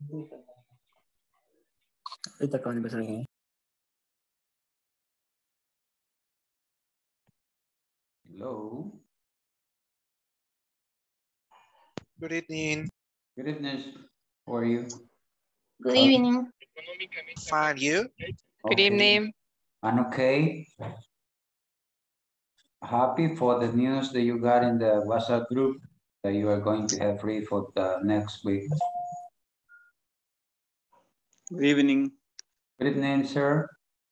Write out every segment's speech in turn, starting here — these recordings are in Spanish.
Ahorita acaban de empezar aquí. Hello. Good evening. Good evening. How are you? Good evening. Fine, you? Good Okay. evening. I'm okay. Happy for the news that you got in the WhatsApp group that you are going to have free for the next week. Good evening. Good evening, sir.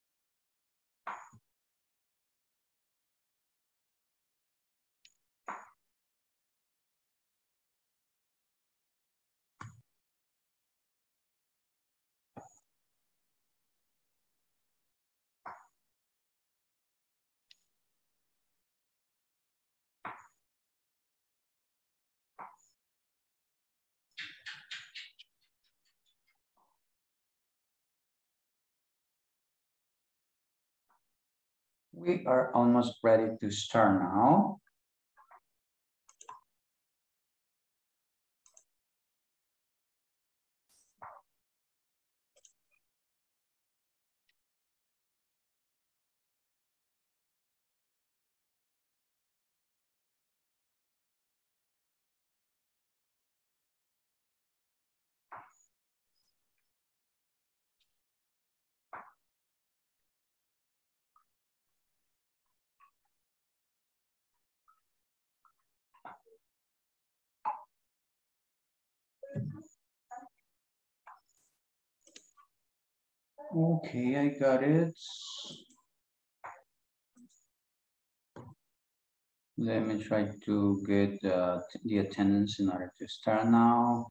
We are almost ready to start now. Okay, I got it. Let me try to get the attendance in order to start now.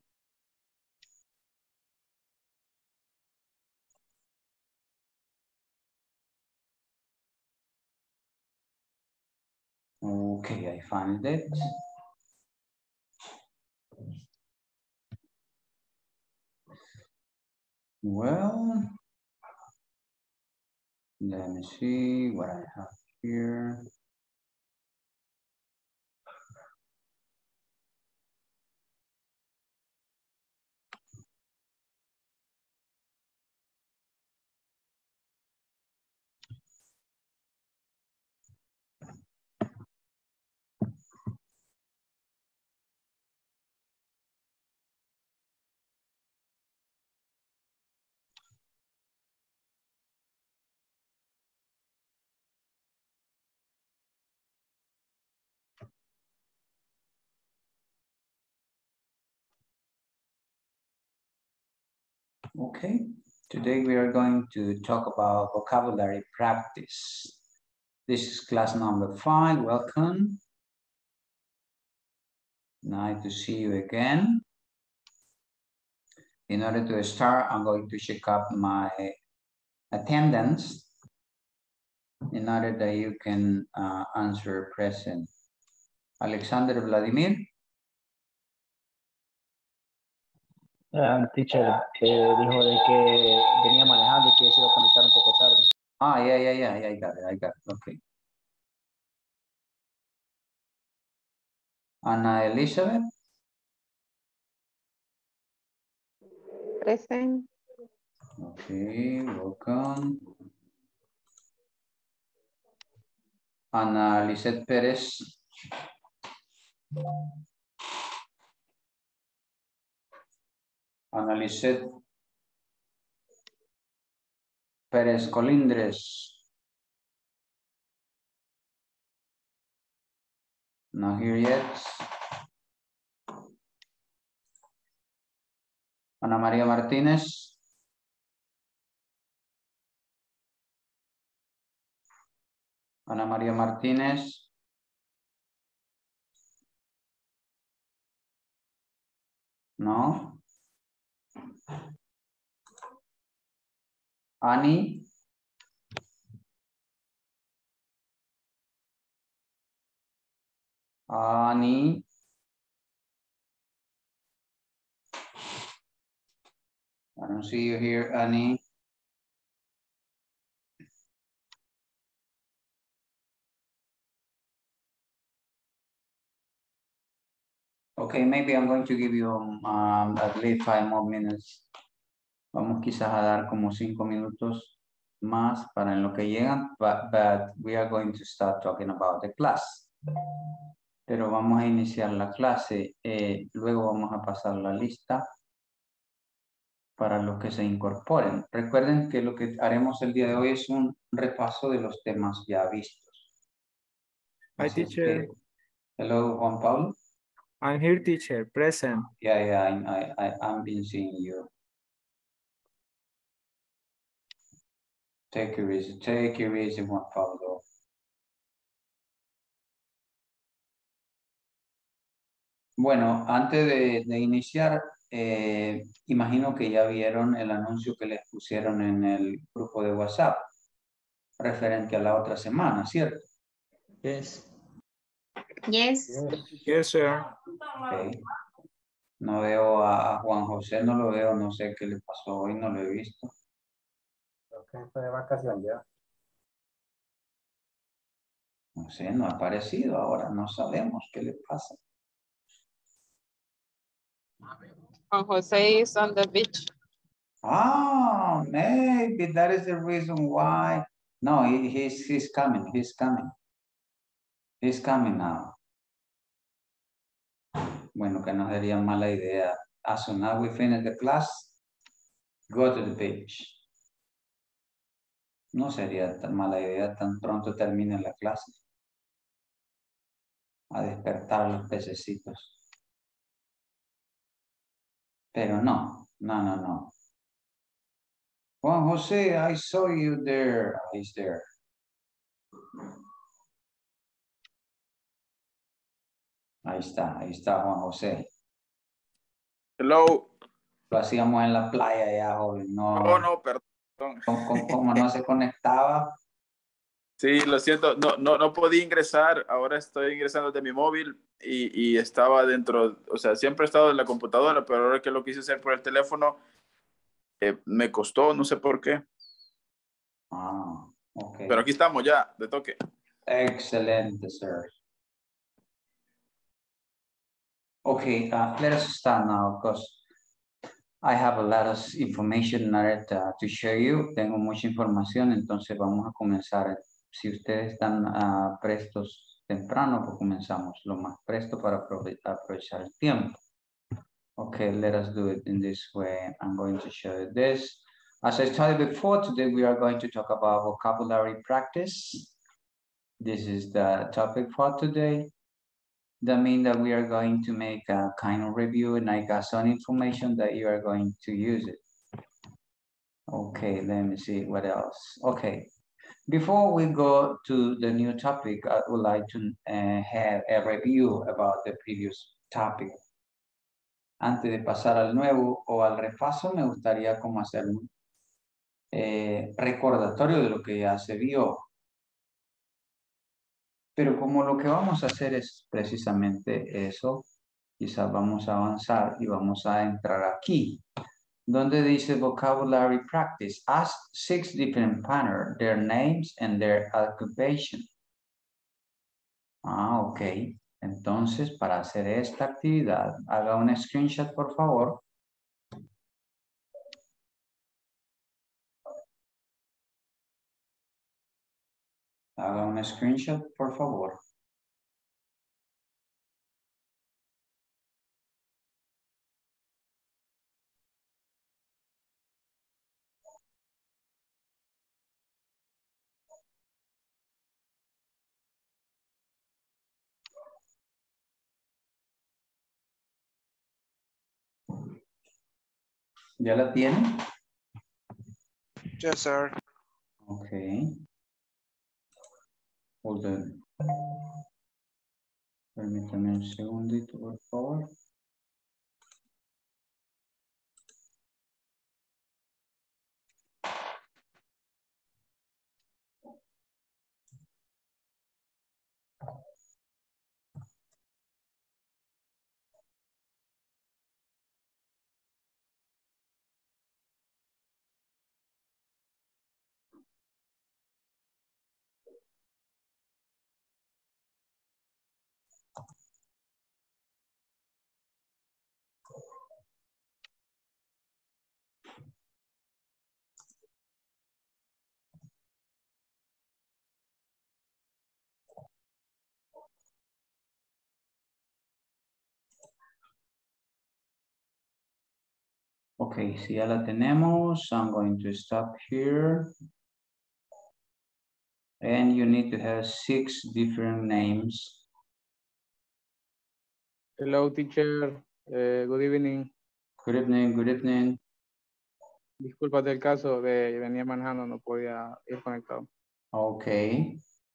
Okay, I found it. Well, let me see what I have here. Okay, today we are going to talk about vocabulary practice. This is class number 5, welcome. Nice to see you again. In order to start, I'm going to check up my attendance in order that you can answer present. Alexander Vladimir. Teacher dijo de que venía manejando y que se iba a conectar un poco tarde. Ah, yeah, I got it, okay. Ana Elizabeth. Present. Okay, welcome. Ana Lisette Perez. Ana Lisette Perez Colindres. Not here yet. Ana María Martínez. Ana María Martínez. No. Ani. Ani. I don't see you here, Ani. Okay, maybe I'm going to give you at least 5 more minutes. Vamos quizás a dar como 5 minutos más para en lo que llegan, but we are going to start talking about the class. Pero vamos a iniciar la clase, luego vamos a pasar la lista para los que se incorporen. Recuerden que lo que haremos el día de hoy es un repaso de los temas ya vistos. Hi, Así es teacher. que, hello, Juan Pablo. I'm here, teacher. Present. Yeah, I'm been seeing you. Take it easy, Juan Pablo. Bueno, antes de iniciar, imagino que ya vieron el anuncio que les pusieron en el grupo de WhatsApp referente a la otra semana, ¿cierto? Yes. Yes. Yes, sir. Ok. No veo a Juan José, no lo veo, no sé qué le pasó hoy, no lo he visto. Creo que fue de vacación ya. No sé, no ha aparecido ahora, no sabemos qué le pasa. Juan Jose is on the beach. Ah, maybe that is the reason why. No, he's coming, he's coming. He's coming now. Bueno, que no sería mala idea. As soon as we finish the class, go to the beach. No sería tan mala idea, tan pronto termine la clase. A despertar a los pececitos. Pero no. Juan José, I saw you there. He's there. Ahí está Juan José. Hello. Lo hacíamos en la playa ya, joven. Oh, No, no, perdón. como no se conectaba. Sí, lo siento, no podía ingresar. Ahora estoy ingresando de mi móvil y estaba dentro, o sea, siempre he estado en la computadora, pero ahora que lo quise hacer por el teléfono, me costó, no sé por qué. Ah, ok. Pero aquí estamos ya, de toque. Excelente, sir. Okay, let us start now because I have a lot of information to share you. Tengo mucha información, entonces vamos a comenzar. Si ustedes están prestos temprano, pues comenzamos lo más presto para aprovechar el tiempo. Okay, let us do it in this way. I'm going to show you this. As I told you before, today we are going to talk about vocabulary practice. This is the topic for today. That means that we are going to make a kind of review and I got some information that you are going to use it. Okay, let me see what else. Okay, before we go to the new topic, I would like to have a review about the previous topic. Antes de pasar al nuevo o al repaso, me gustaría como hacer un recordatorio de lo que ya se vio. Pero como lo que vamos a hacer es precisamente eso, quizás vamos a avanzar y vamos a entrar aquí, donde dice vocabulary practice. Ask 6 different partners, their names and their occupation. Ah, ok. Entonces, para hacer esta actividad, haga un screenshot, por favor. Haga un screenshot, por favor. ¿Ya la tienen? Yes, sir. Ok. Hold on. Permítame un segundito, por favor. Okay, si ya la tenemos, I'm going to stop here. And you need to have 6 different names. Hello, teacher. Good evening. Good evening, good evening. Disculpas del caso de venir manejando, no podía ir conectado. Okay.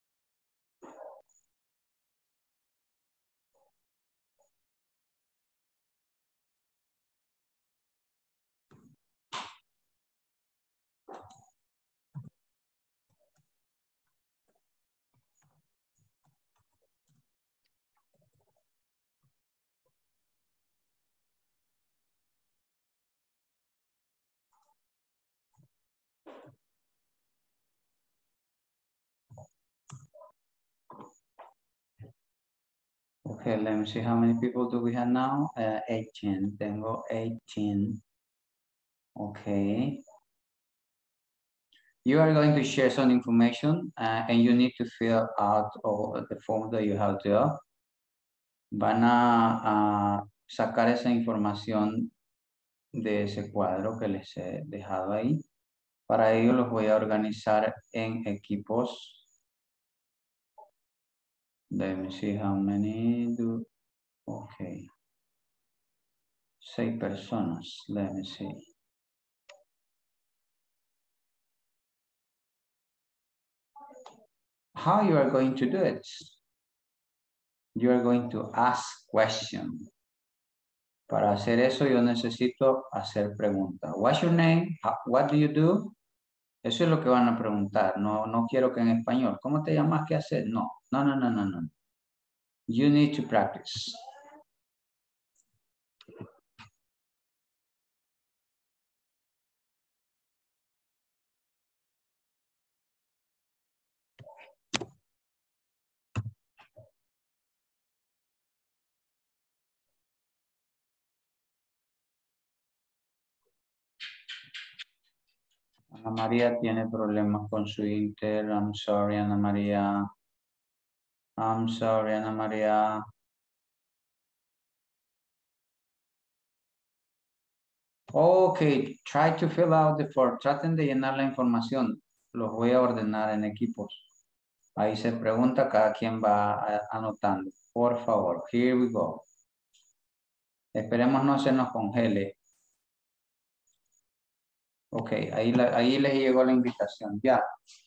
Okay, let me see how many people do we have now. 18. Tengo 18. Okay. You are going to share some information and you need to fill out all the form that you have there. Van a sacar esa información de ese cuadro que les he dejado ahí. Para ello los voy a organizar en equipos. Let me see how many do. Okay. 6 personas. Let me see. How you are going to do it? You are going to ask questions. Para hacer eso yo necesito hacer preguntas. What's your name? What do you do? Eso es lo que van a preguntar. No quiero que en español. ¿Cómo te llamas? ¿Qué haces? No. No. You need to practice. Ana María tiene problemas con su Inter. I'm sorry, Ana María. I'm sorry, Ana María. Okay, try to fill out the form. Traten de llenar la información. Los voy a ordenar en equipos. Ahí se pregunta, cada quien va anotando. Por favor, here we go. Esperemos no se nos congele. Ok, ahí les llegó la invitación. Ya.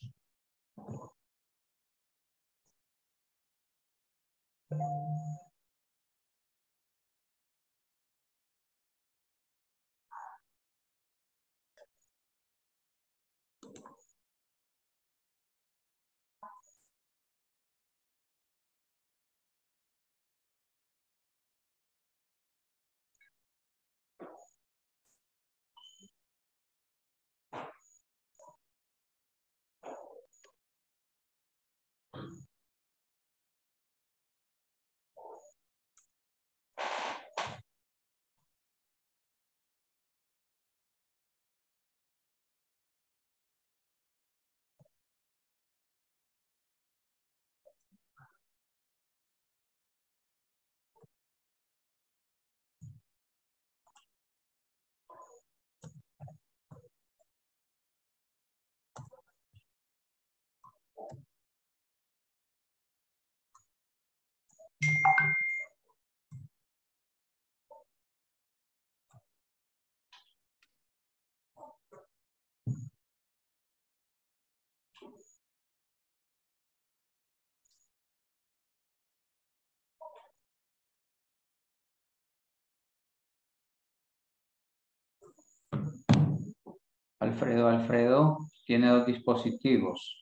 Alfredo tiene 2 dispositivos.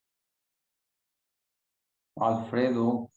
Alfredo.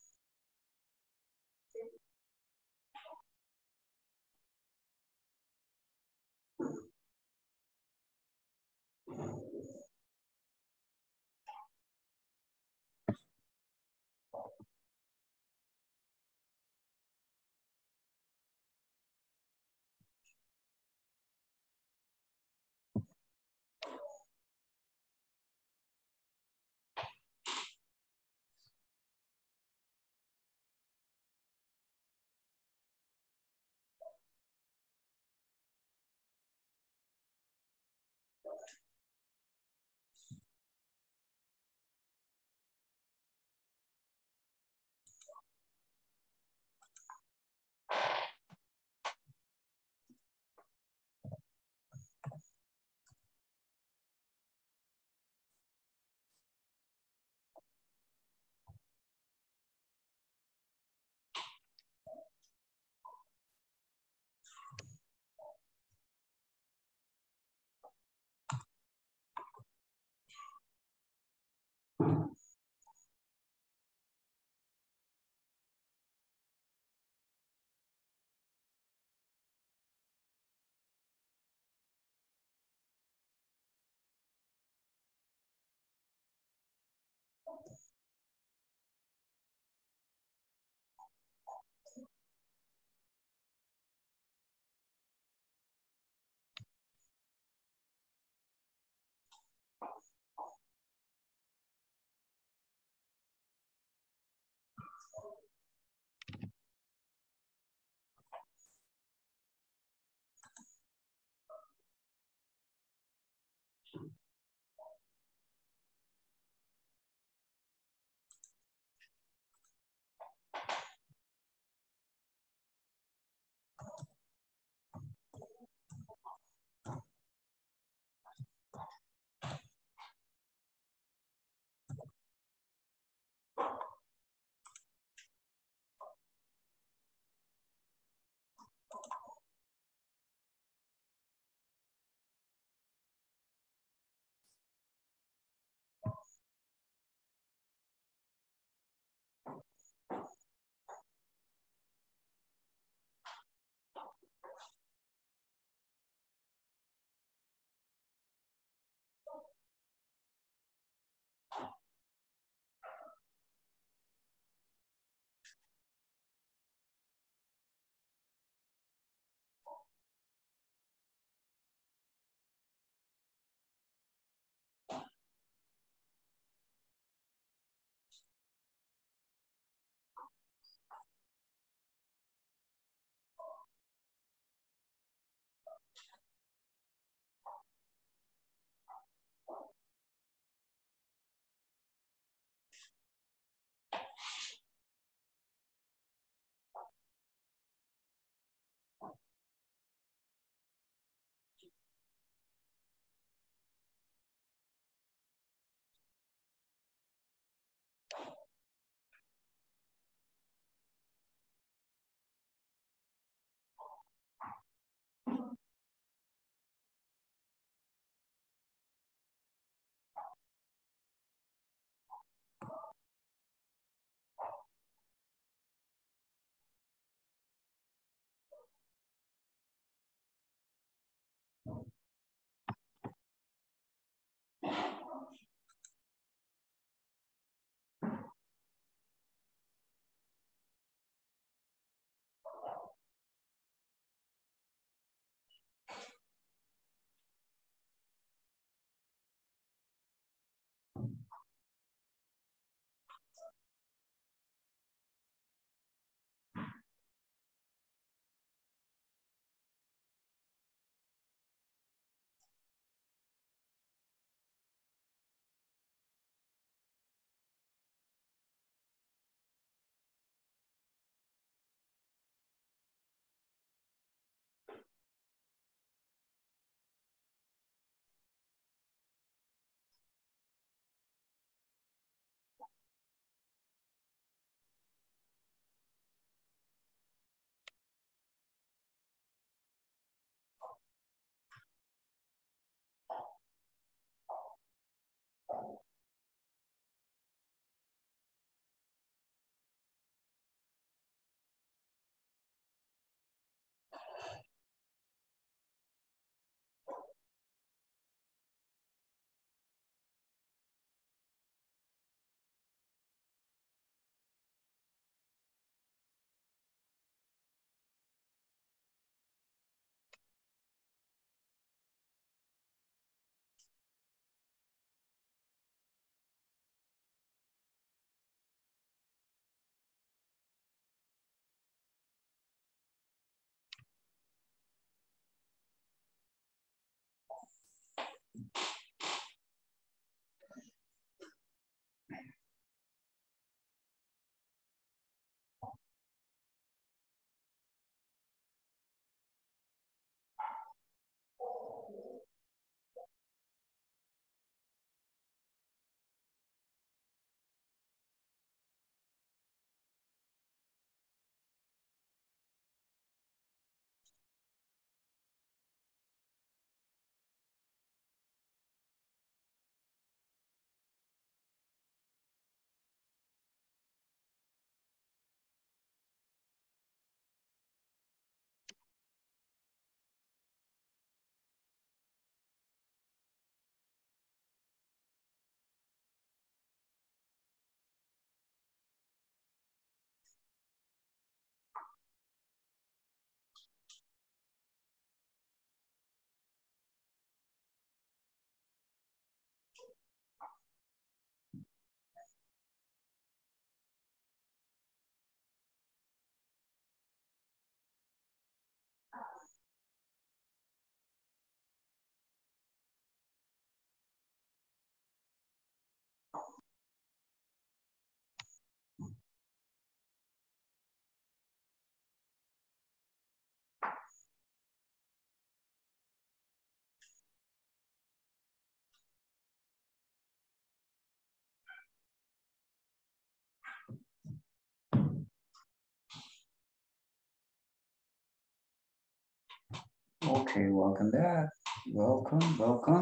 Okay, welcome back. Welcome, welcome.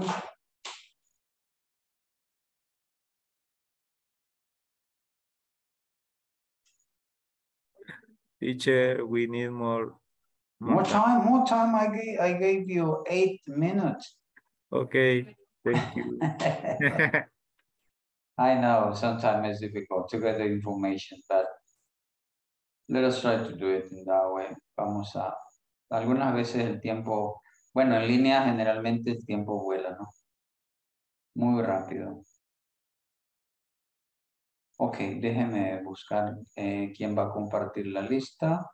Teacher, we need more More time. I gave you 8 minutes. Okay, thank you. I know sometimes it's difficult to get the information, but let us try to do it in that way. Algunas veces el tiempo, bueno, en línea generalmente el tiempo vuela, ¿no? Muy rápido. Ok, déjeme buscar quién va a compartir la lista.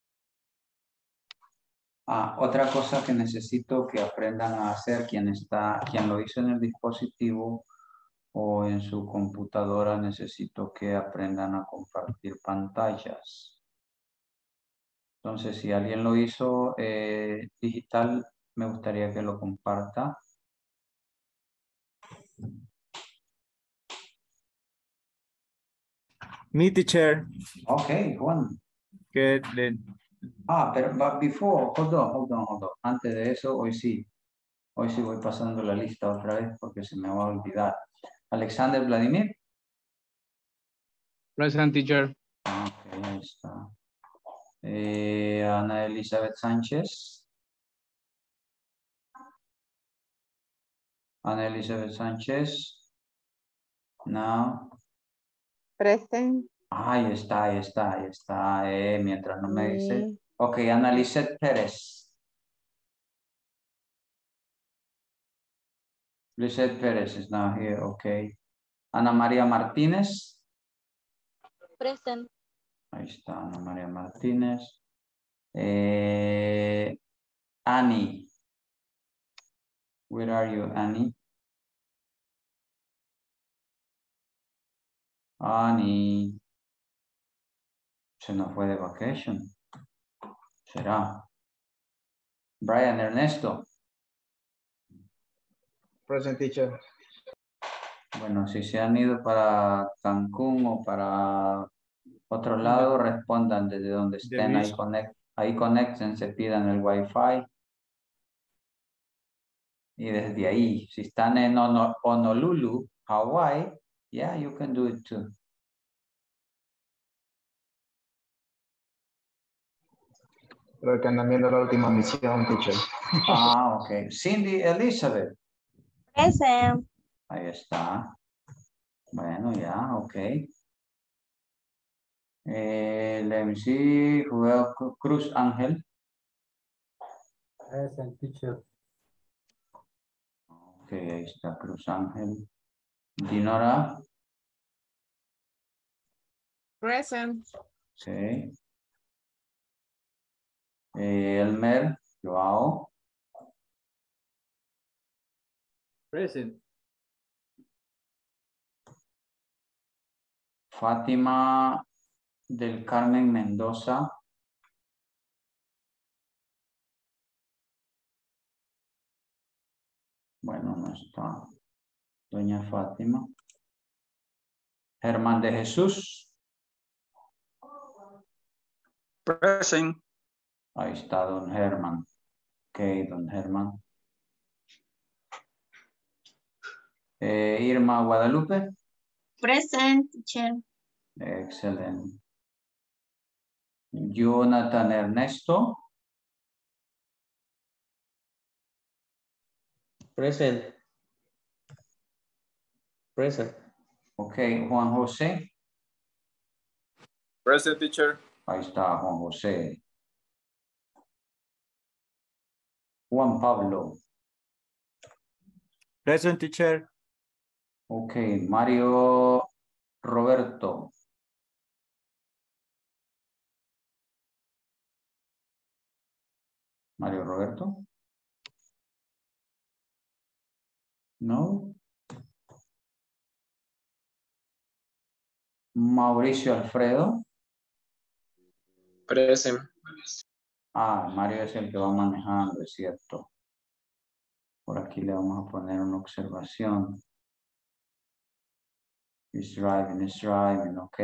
Otra cosa que necesito que aprendan a hacer quien lo hizo en el dispositivo o en su computadora, necesito que aprendan a compartir pantallas. Entonces, si alguien lo hizo digital, me gustaría que lo comparta. Me, teacher. Ok, Juan. Good, then. Pero before, hold on. Antes de eso, hoy sí voy pasando la lista otra vez porque se me va a olvidar. Alexander Vladimir. Present, teacher. Ok, ahí está. Ana Elizabeth Sánchez. Ana Elizabeth Sánchez. No. Present. Ahí está. Mientras no me dice. Ok, Ana Lizeth Pérez. Lizeth Pérez is now here, ok. Ana María Martínez. Present. Ahí está Ana María Martínez. Annie. Where are you, Annie? Annie. Se nos fue de vacation. ¿Será? Brian Ernesto. Present, teacher. Bueno, si se han ido para Cancún o para otro lado, respondan desde donde estén. Ahí conéctense, pidan el Wi-Fi. Y desde ahí, si están en Honolulu, Hawaii, yeah, you can do it too. Creo que andan viendo la última misión, teacher. Ok. Cindy Elizabeth. Present. Ahí está. Bueno, ya, ok. Let me see. Cruz Ángel. Present, teacher. Ok, ahí está Cruz Ángel. Dinora. Present. Sí. Elmer. Joao. Present. Fátima del Carmen Mendoza. Bueno, no está. Doña Fátima. Germán de Jesús. Present. Ahí está don Germán. Ok, don Germán. Irma Guadalupe. Present, teacher. Excelente. Jonathan Ernesto. Present. Present. Ok, Juan José. Present, teacher. Ahí está Juan José. Juan Pablo. Present, teacher. Ok, Mario Roberto. Mario Roberto. No. Mauricio Alfredo. Present. Mario es el que va manejando, es cierto. Por aquí le vamos a poner una observación. He's driving, ok.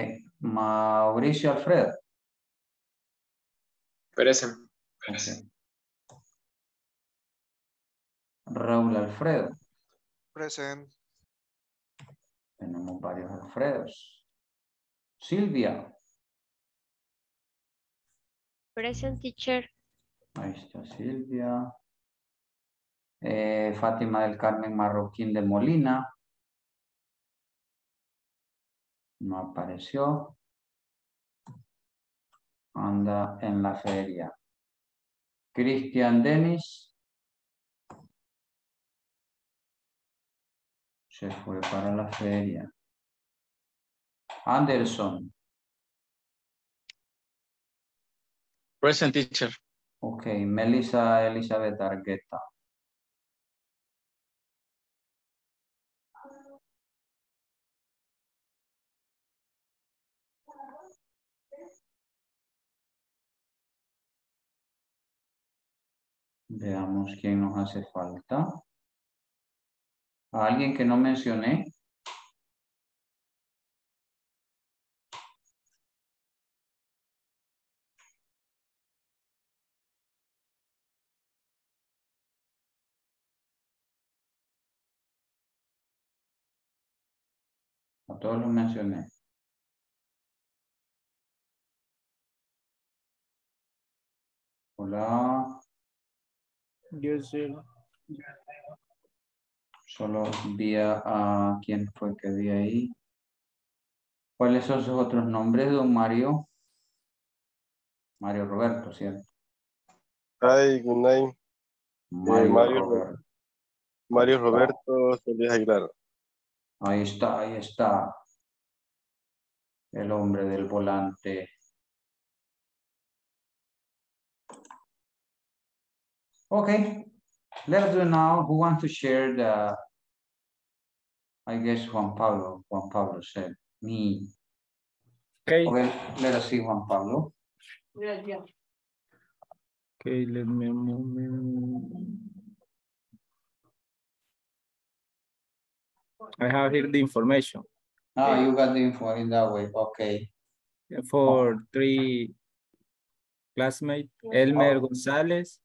Mauricio Alfredo. Present. Okay. Raúl Alfredo. Present. Tenemos varios Alfredos. Silvia. Present, teacher. Ahí está Silvia. Fátima del Carmen Marroquín de Molina. No apareció. Anda en la feria. Cristian Denis. Se fue para la feria. Anderson. Present, teacher. Ok. Melissa Elizabeth Argueta. Veamos quién nos hace falta. ¿A alguien que no mencioné? A todos los mencioné. Hola. Yes, sir. Solo vi a quién fue que vi ahí. ¿Cuáles son sus otros nombres, don Mario? Mario Roberto, ¿cierto? Hi, good night. Mario Roberto. Mario Roberto Solís Aguilar. Ahí está, ahí está. El hombre del volante. Okay, let's do now. Who wants to share the, I guess Juan Pablo said, me. Okay. Okay, let us see Juan Pablo. Okay, let me a moment. I have here the information. Ah, you got the info in that way. Okay. For 3 classmates, Elmer Gonzalez.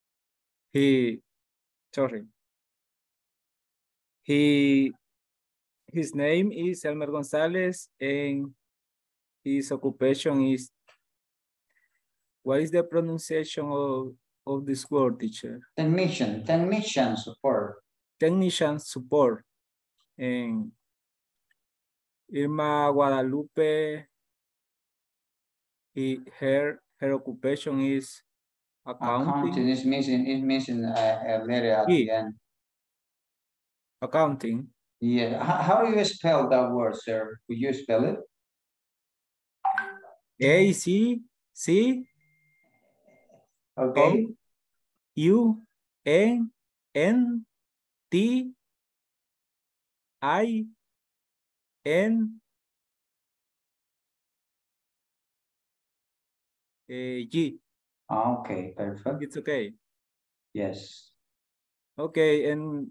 His name is Elmer Gonzalez and his occupation is, what is the pronunciation of this word, teacher? Technician support. Technician support. And Irma Guadalupe, her occupation is accounting. Is missing a letter at the end. Accounting. Yeah. How do you spell that word, sir? Could you spell it? A-C-C. Okay. U-N-N-T-I-N-G. Okay, perfect. It's okay. Yes. Okay, and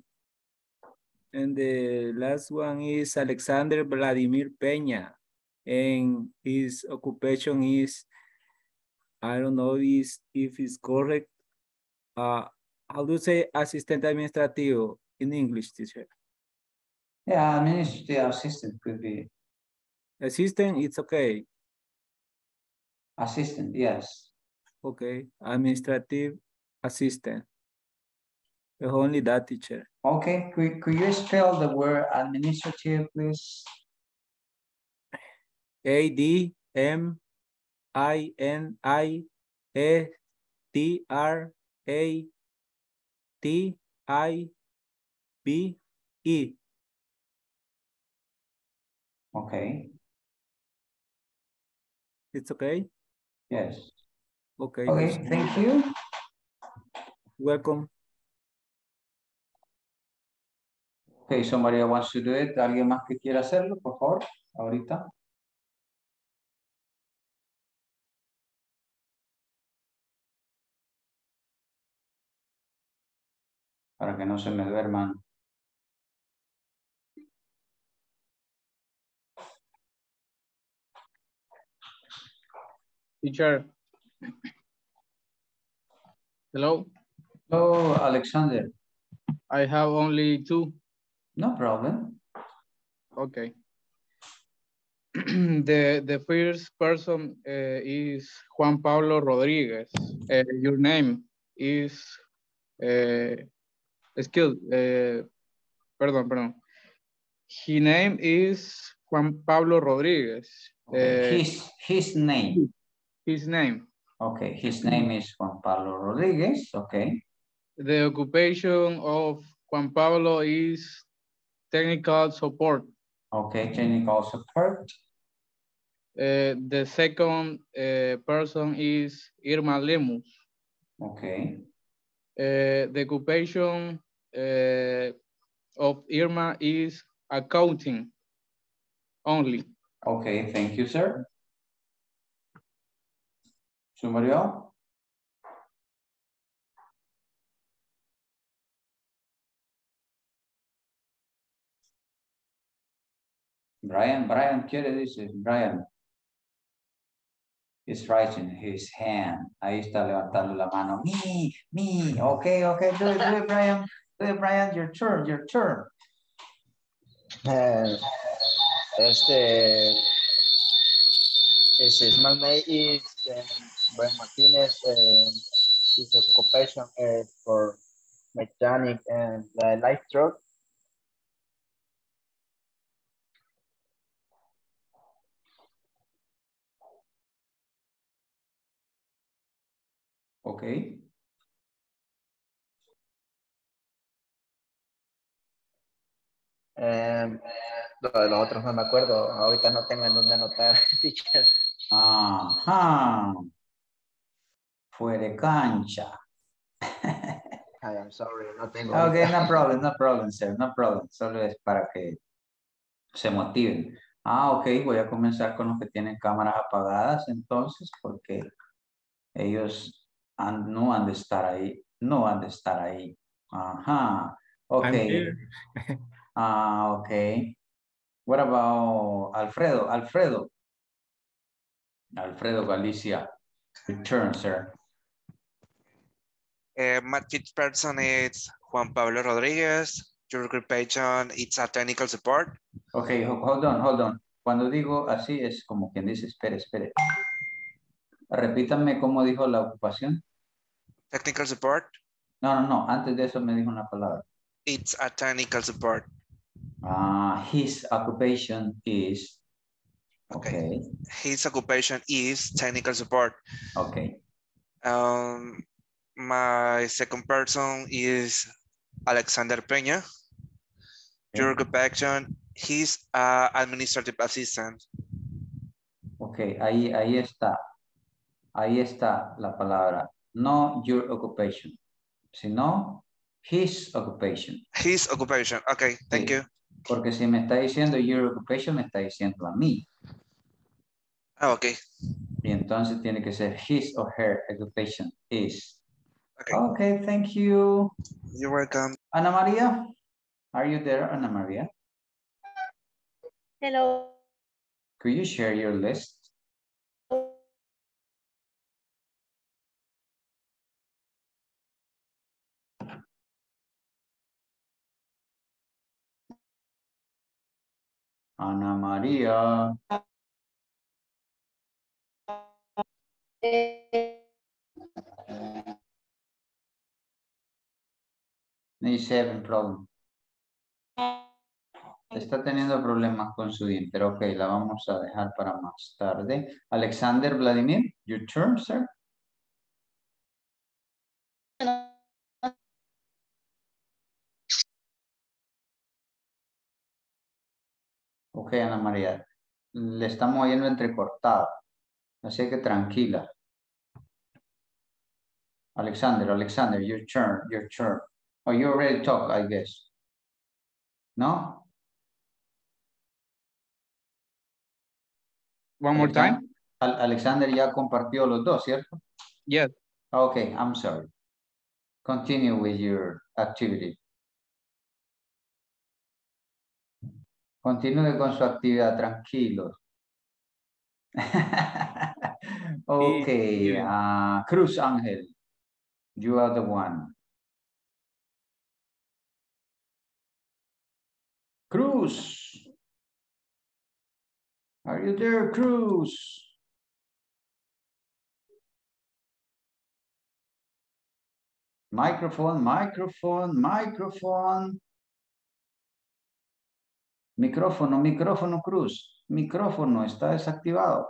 the last one is Alexander Vladimir Peña, and his occupation is, I don't know if it's correct. How do you say assistant administrativo in English, teacher? Yeah, administrative assistant could be. Assistant, it's okay. Assistant, yes. Okay, administrative assistant. Only that, teacher. Okay, could you spell the word administrative, please? A-D-M-I-N-I-S-T-R-A-T-I-V-E. Okay. It's okay? Yes. Okay. Okay, thank you. Welcome. Okay, somebody wants to do it. ¿Alguien más que quiera hacerlo, por favor? Ahorita. Para que no se me duerman. Teacher. Hello. Hello, Alexander. I have only 2. No problem. Okay. The first person is Juan Pablo Rodriguez. Your name is, perdón. His name is Juan Pablo Rodriguez. Okay. His name. His name. Okay, his name is Juan Pablo Rodriguez. Okay. The occupation of Juan Pablo is technical support. Okay, technical support. The second person is Irma Lemus. Okay. The occupation of Irma is accounting only. Okay, thank you, sir. Somebody else? Brian, ¿quiere decir? Brian. He's raising his hand. Ahí está levantando la mano. Me. Okay, do it, Brian. Do it, Brian. Your turn. His name is Brian Martinez, and his occupation is for mechanic and light truck. Okay. De los otros no me acuerdo. Ahorita no tengo en dónde anotar, teacher. Ajá. Fue de cancha. I am sorry, no tengo. Okay, no problem, sir. No problem. Solo es para que se motiven. Ok, voy a comenzar con los que tienen cámaras apagadas entonces, porque ellos no han de estar ahí. No han de estar ahí. Ajá. Ok. Ok. What about Alfredo? Alfredo Galicia. Return, sir. My fifth person is Juan Pablo Rodriguez. Your occupation, it's a technical support. Okay, hold on. Cuando digo así es como quien dice, espere. Repítame cómo dijo la ocupación. Technical support. No. Antes de eso me dijo una palabra. It's a technical support. His occupation is. Okay. His occupation is technical support. Okay. My second person is Alexander Peña. Your occupation, he's administrative assistant. Okay, ahí está. Ahí está la palabra. No your occupation, sino his occupation. His occupation, okay, thank you. Porque si me está diciendo your occupation, me está diciendo a mí. Okay. Y entonces tiene que ser his or her occupation is. Okay, thank you. You're welcome. Ana Maria, are you there, Ana Maria? Hello. Could you share your list? Ana Maria. He's having problem. Está teniendo problemas con su Inter. Ok, la vamos a dejar para más tarde. Alexander Vladimir, your turn, sir. Ok, Ana María. Le estamos oyendo entrecortado. Así que tranquila. Alexander, your turn. Oh, you already talked, I guess. ¿No? One more time. Alexander ya compartió los dos, ¿cierto? Yes. Okay, I'm sorry. Continue with your activity. Continúe con su actividad, tranquilo. Okay, Cruz Ángel, you are the one. Cruz. Are you there, Cruz? Microphone, microphone, microphone. Micrófono, micrófono, Cruz. Micrófono está desactivado.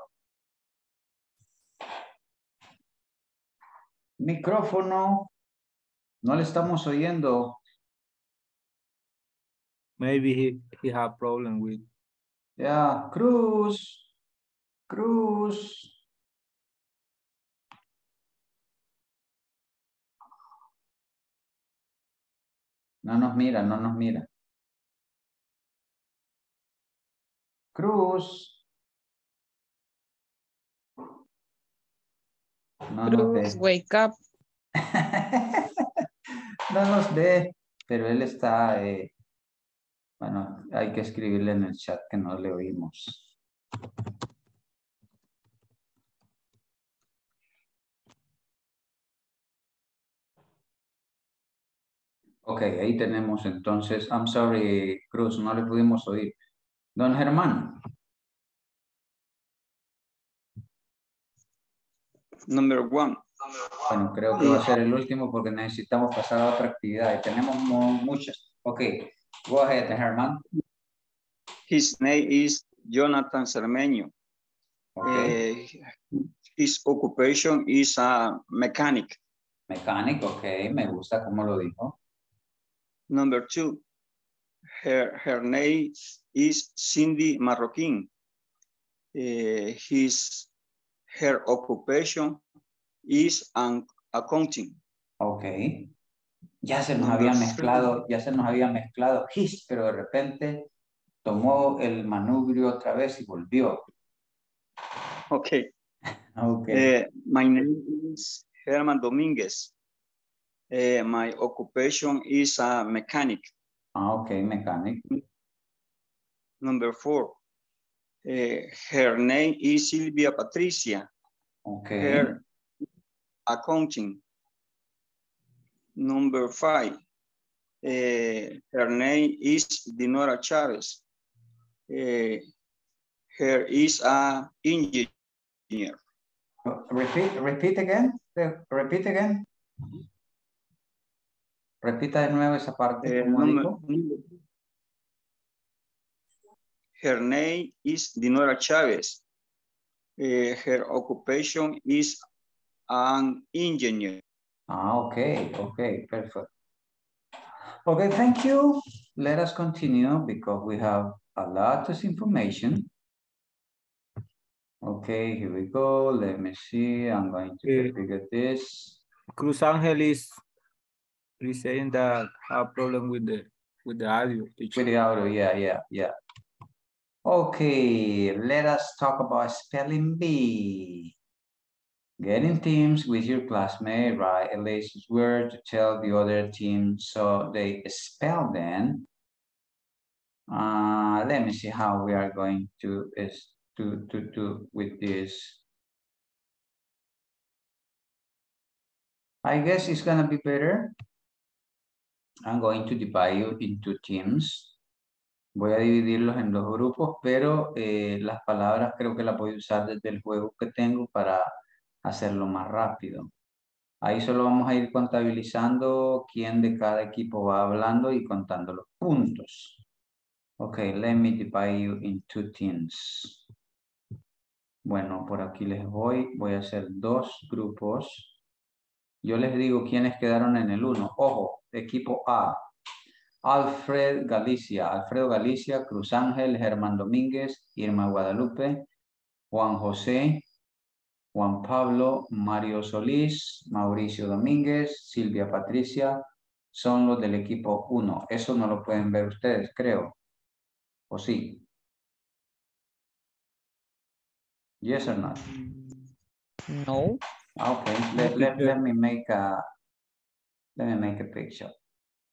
Micrófono. No le estamos oyendo. Maybe he have problem with. Yeah, Cruz. Cruz. No nos mira, no nos mira. Cruz. No nos Cruz, ve. wake up. No nos ve, pero él está, bueno, hay que escribirle en el chat que no le oímos. Ok, ahí tenemos entonces, I'm sorry, Cruz, no le pudimos oír. Don Germán. Number 1. Bueno, creo que va a ser el último porque necesitamos pasar a otra actividad y tenemos muchas. Ok, go ahead, Germán. His name is Jonathan Cermeño. Okay. His occupation is a mechanic. Mechanic, ok, me gusta cómo lo dijo. Number 2, her name is Cindy Marroquín. Her occupation is an accounting. Ok. Ya se nos había mezclado, his, pero de repente tomó el manubrio otra vez y volvió. Okay. Okay. My name is Herman Dominguez. My occupation is a mechanic. Okay, mechanic. Number 4, her name is Silvia Patricia. Okay. Her accounting. Number 5, her name is Dinora Chavez. Her is a engineer. Repeat again. Repeat again. Repita de nuevo esa parte. Her name is Dinora Chavez. Her occupation is an engineer. Okay, okay, perfect. Okay, thank you. Let us continue because we have a lot of information. Okay, here we go. Let me see. I'm going to configure this. Cruz Angel is saying that have problem with the audio. With the audio, yeah. Okay, let us talk about spelling bee. Get in teams with your classmate, write a list of words to tell the other team so they spell them. Let me see how we are going to with this. I guess it's gonna be better. I'm going to divide you into teams. Voy a dividirlos en dos grupos, pero las palabras creo que las voy a usar desde el juego que tengo para hacerlo más rápido. Ahí solo vamos a ir contabilizando quién de cada equipo va hablando y contando los puntos. Okay, let me divide you in 2 teams. Bueno, por aquí les voy a hacer 2 grupos. Yo les digo quiénes quedaron en el 1. Ojo, equipo A. Alfredo Galicia, Cruz Ángel, Germán Domínguez, Irma Guadalupe, Juan José, Juan Pablo, Mario Solís, Mauricio Domínguez, Silvia Patricia, son los del equipo 1. Eso no lo pueden ver ustedes, creo. ¿O sí? Yes or not? No. Okay, let me make a picture.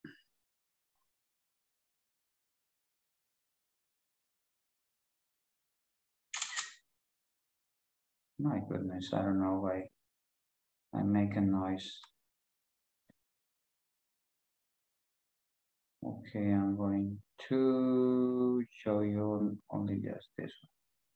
My goodness, I don't know why I make a noise. Okay, I'm going to show you only just this one.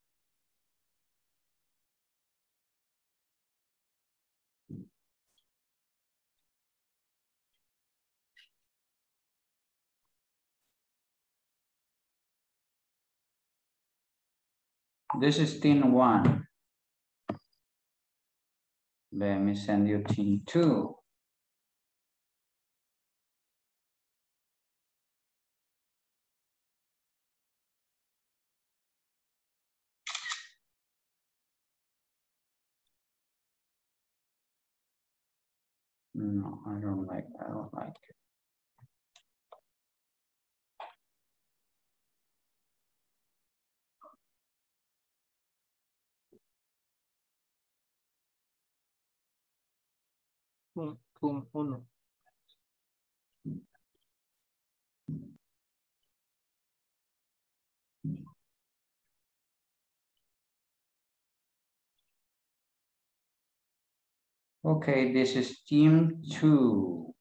This is team 1. Let me send you team 2. No, I don't like it. Uno. Okay, this is team 2.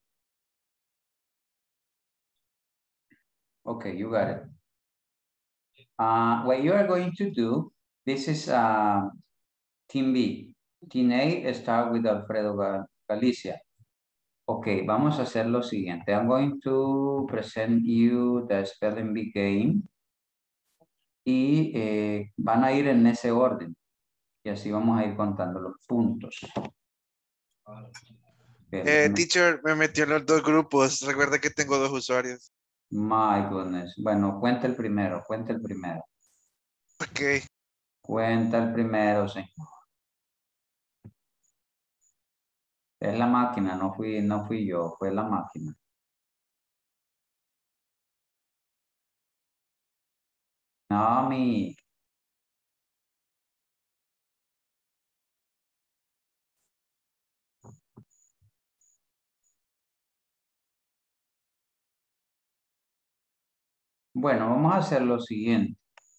Okay, you got it. What you are going to do, this is team B. Team A start with Alfredo Galicia. Okay, vamos a hacer lo siguiente. I'm going to present you the spelling bee game. Y van a ir en ese orden. Y así vamos a ir contando los puntos. Teacher, me metió en los dos grupos. Recuerda que tengo 2 usuarios. My goodness. Bueno, cuenta el primero, Ok. Cuenta el primero, señor. Es la máquina, no fui yo, fue la máquina. No, mi. Bueno, vamos a hacer lo siguiente.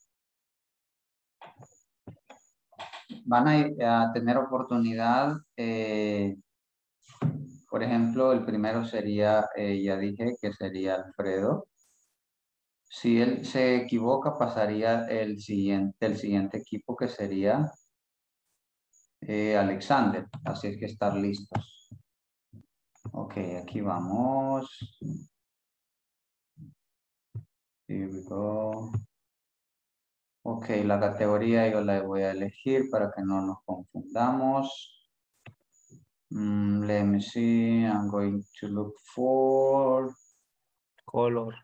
Van a tener oportunidad, por ejemplo, el primero sería, ya dije que sería Alfredo. Si él se equivoca, pasaría el siguiente equipo que sería Alexander. Así es que estar listos. Ok, aquí vamos. Here we go. Ok, la categoría yo la voy a elegir para que no nos confundamos. Let me see. I'm going to look for color.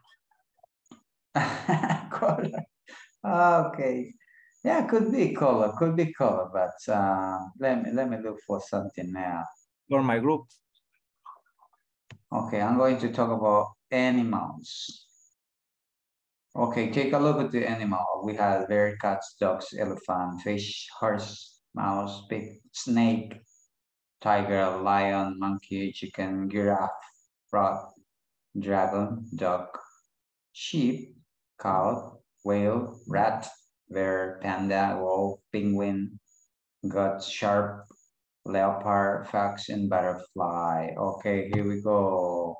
Color. Okay. Yeah, could be color, but let me look for something now. For my group. Okay, I'm going to talk about animals. Okay, take a look at the animal. We have bear, cats, dogs, elephant, fish, horse, mouse, pig, snake, tiger, lion, monkey, chicken, giraffe, frog, dragon, duck, sheep, cow, whale, rat, bear, panda, wolf, penguin, goat, shark, leopard, fox, and butterfly. Okay, here we go.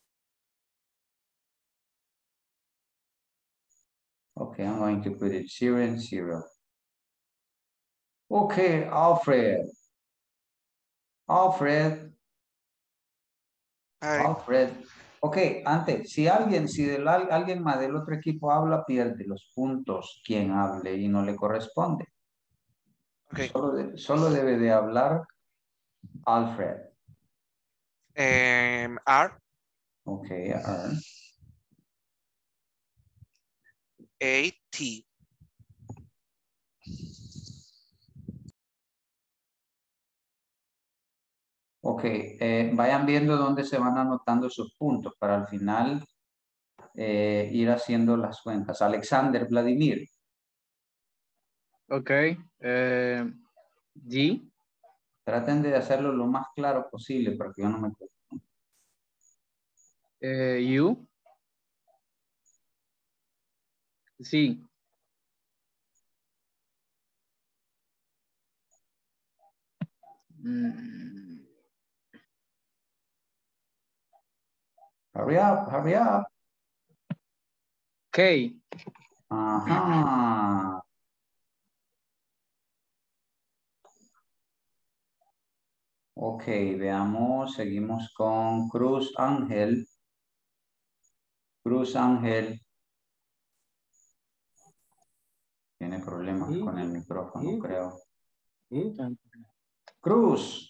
Okay, I'm going to put it 0 and 0. Okay, Alfred. Alfred. Hi. Alfred. Ok, antes, si alguien más del otro equipo habla, pierde los puntos quien hable y no le corresponde. Okay. Solo debe de hablar Alfred. R. Ok, R. A-T. Ok, vayan viendo dónde se van anotando sus puntos para al final ir haciendo las cuentas. Alexander Vladimir. Ok. G. Traten de hacerlo lo más claro posible porque yo no me acuerdo. U. Sí. Hurry up, hurry up. K. Ajá. Ok, veamos, seguimos con Cruz Ángel. Cruz Ángel. Tiene problemas con el micrófono, creo. Cruz.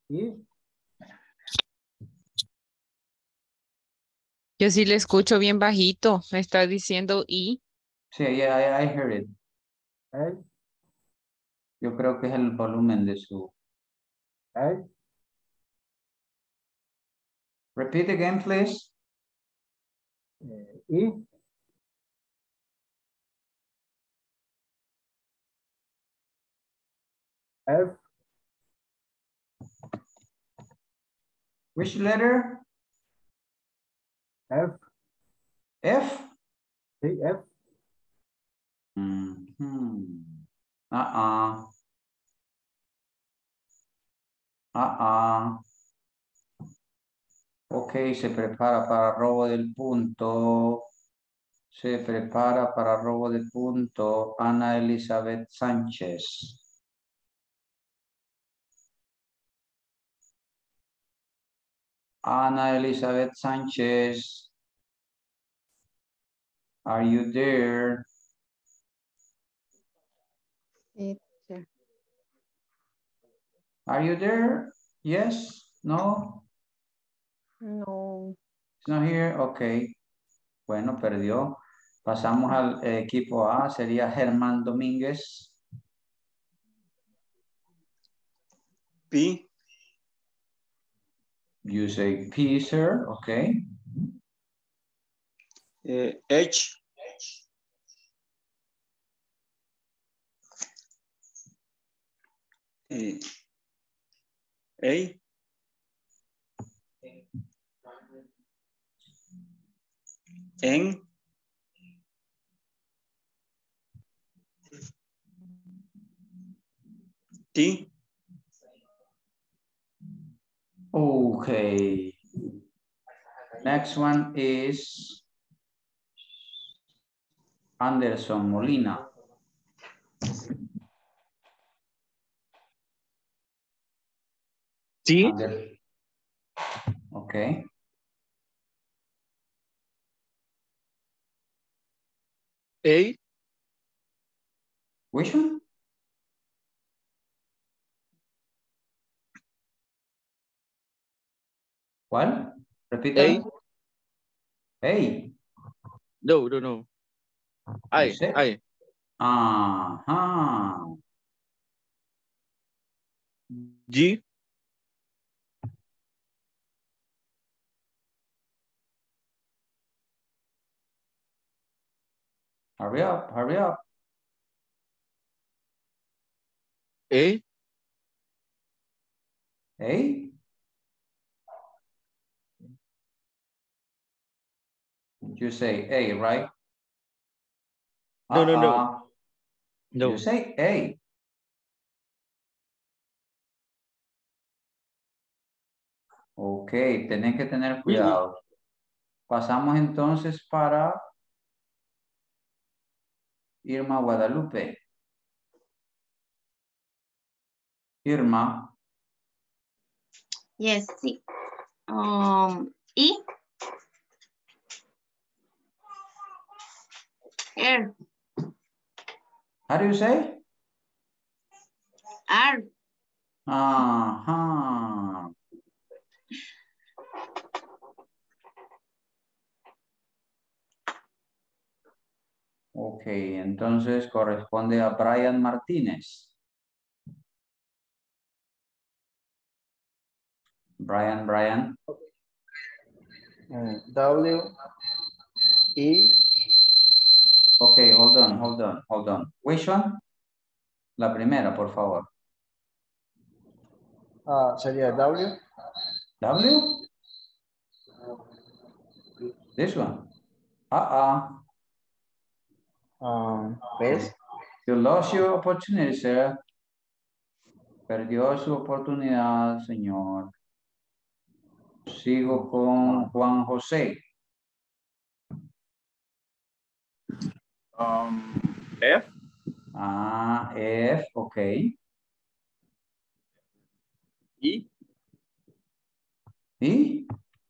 Yo sí le escucho bien bajito. Me está diciendo I. Sí, I heard it. Yo creo que es el volumen de su... Repeat again, please. F. Which letter? F. F? Sí, F. Ok, se prepara para robo del punto. Se prepara para robo de punto Ana Elizabeth Sánchez. Ana Elizabeth Sánchez. Are you there? Are you there? Yes? No? No. It's not here? Ok. Bueno, perdió. Pasamos al equipo A. Sería Germán Domínguez. P. You say P, sir. Okay. H. A. N. T. Okay. Next one is Anderson Molina. T. Okay. A. Which one? ¿Cuál? Repita. Hey. No. I. Ajá. G. Hurry up, hurry up. A. Hey. You say A, right? No. You say A. Ok, tenés que tener cuidado. Pasamos entonces para Irma Guadalupe. Irma. Yes, sí. E. R. How do you say? R. Ajá. Ok, entonces corresponde a Brian Martínez. Brian. W. E. Ok, hold on. Which one? La primera, por favor. Sería W. W? This one. ¿Ves? You lost your opportunity, sir. Perdió su oportunidad, señor. Sigo con Juan José. F. Ah, F, okay. E. E?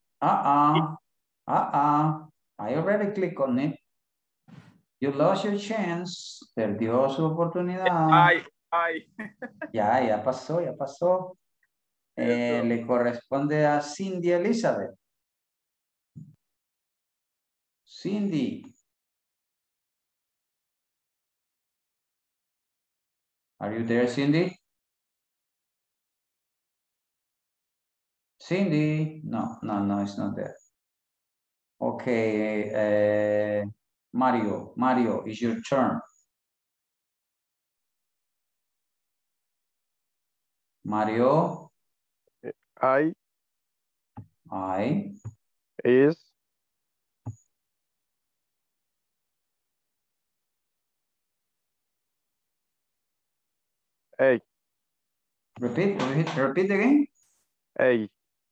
I already clicked on it. You lost your chance. Perdió su oportunidad. I. Ya pasó, ya pasó. Le corresponde a Cindy Elizabeth. Cindy. Are you there, Cindy? Cindy? No, it's not there. Okay, Mario, it's your turn. Mario? I is A. Repeat again. A.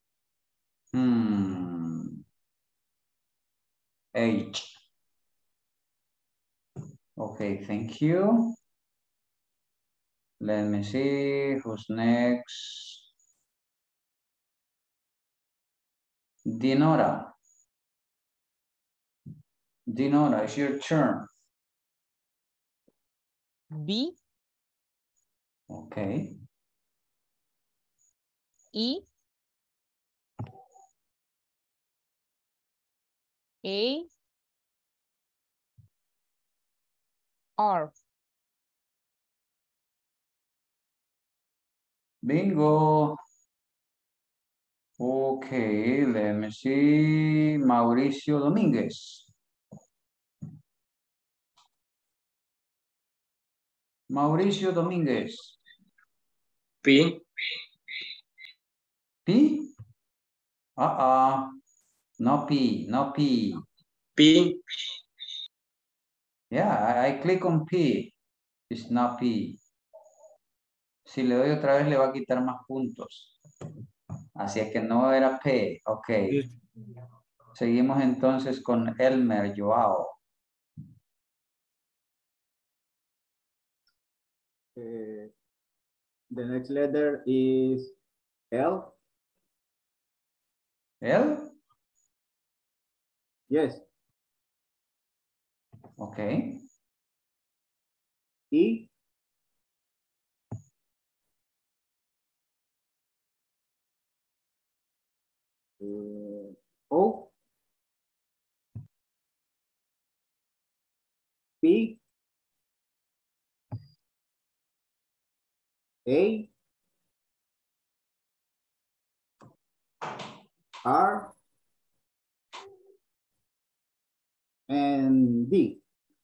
H. Okay, thank you. Let me see who's next. Dinora, it's your turn. B. Okay. E. A. R. Bingo. Okay, let me see. Mauricio Domínguez. Mauricio Domínguez. P. P? No P. P. Yeah, I click on P. It's not P. Si le doy otra vez le va a quitar más puntos. Así es que no era P. Ok. Seguimos entonces con Elmer Joao. The next letter is L. L? Yes. Okay. E. O. P. A. R. And D.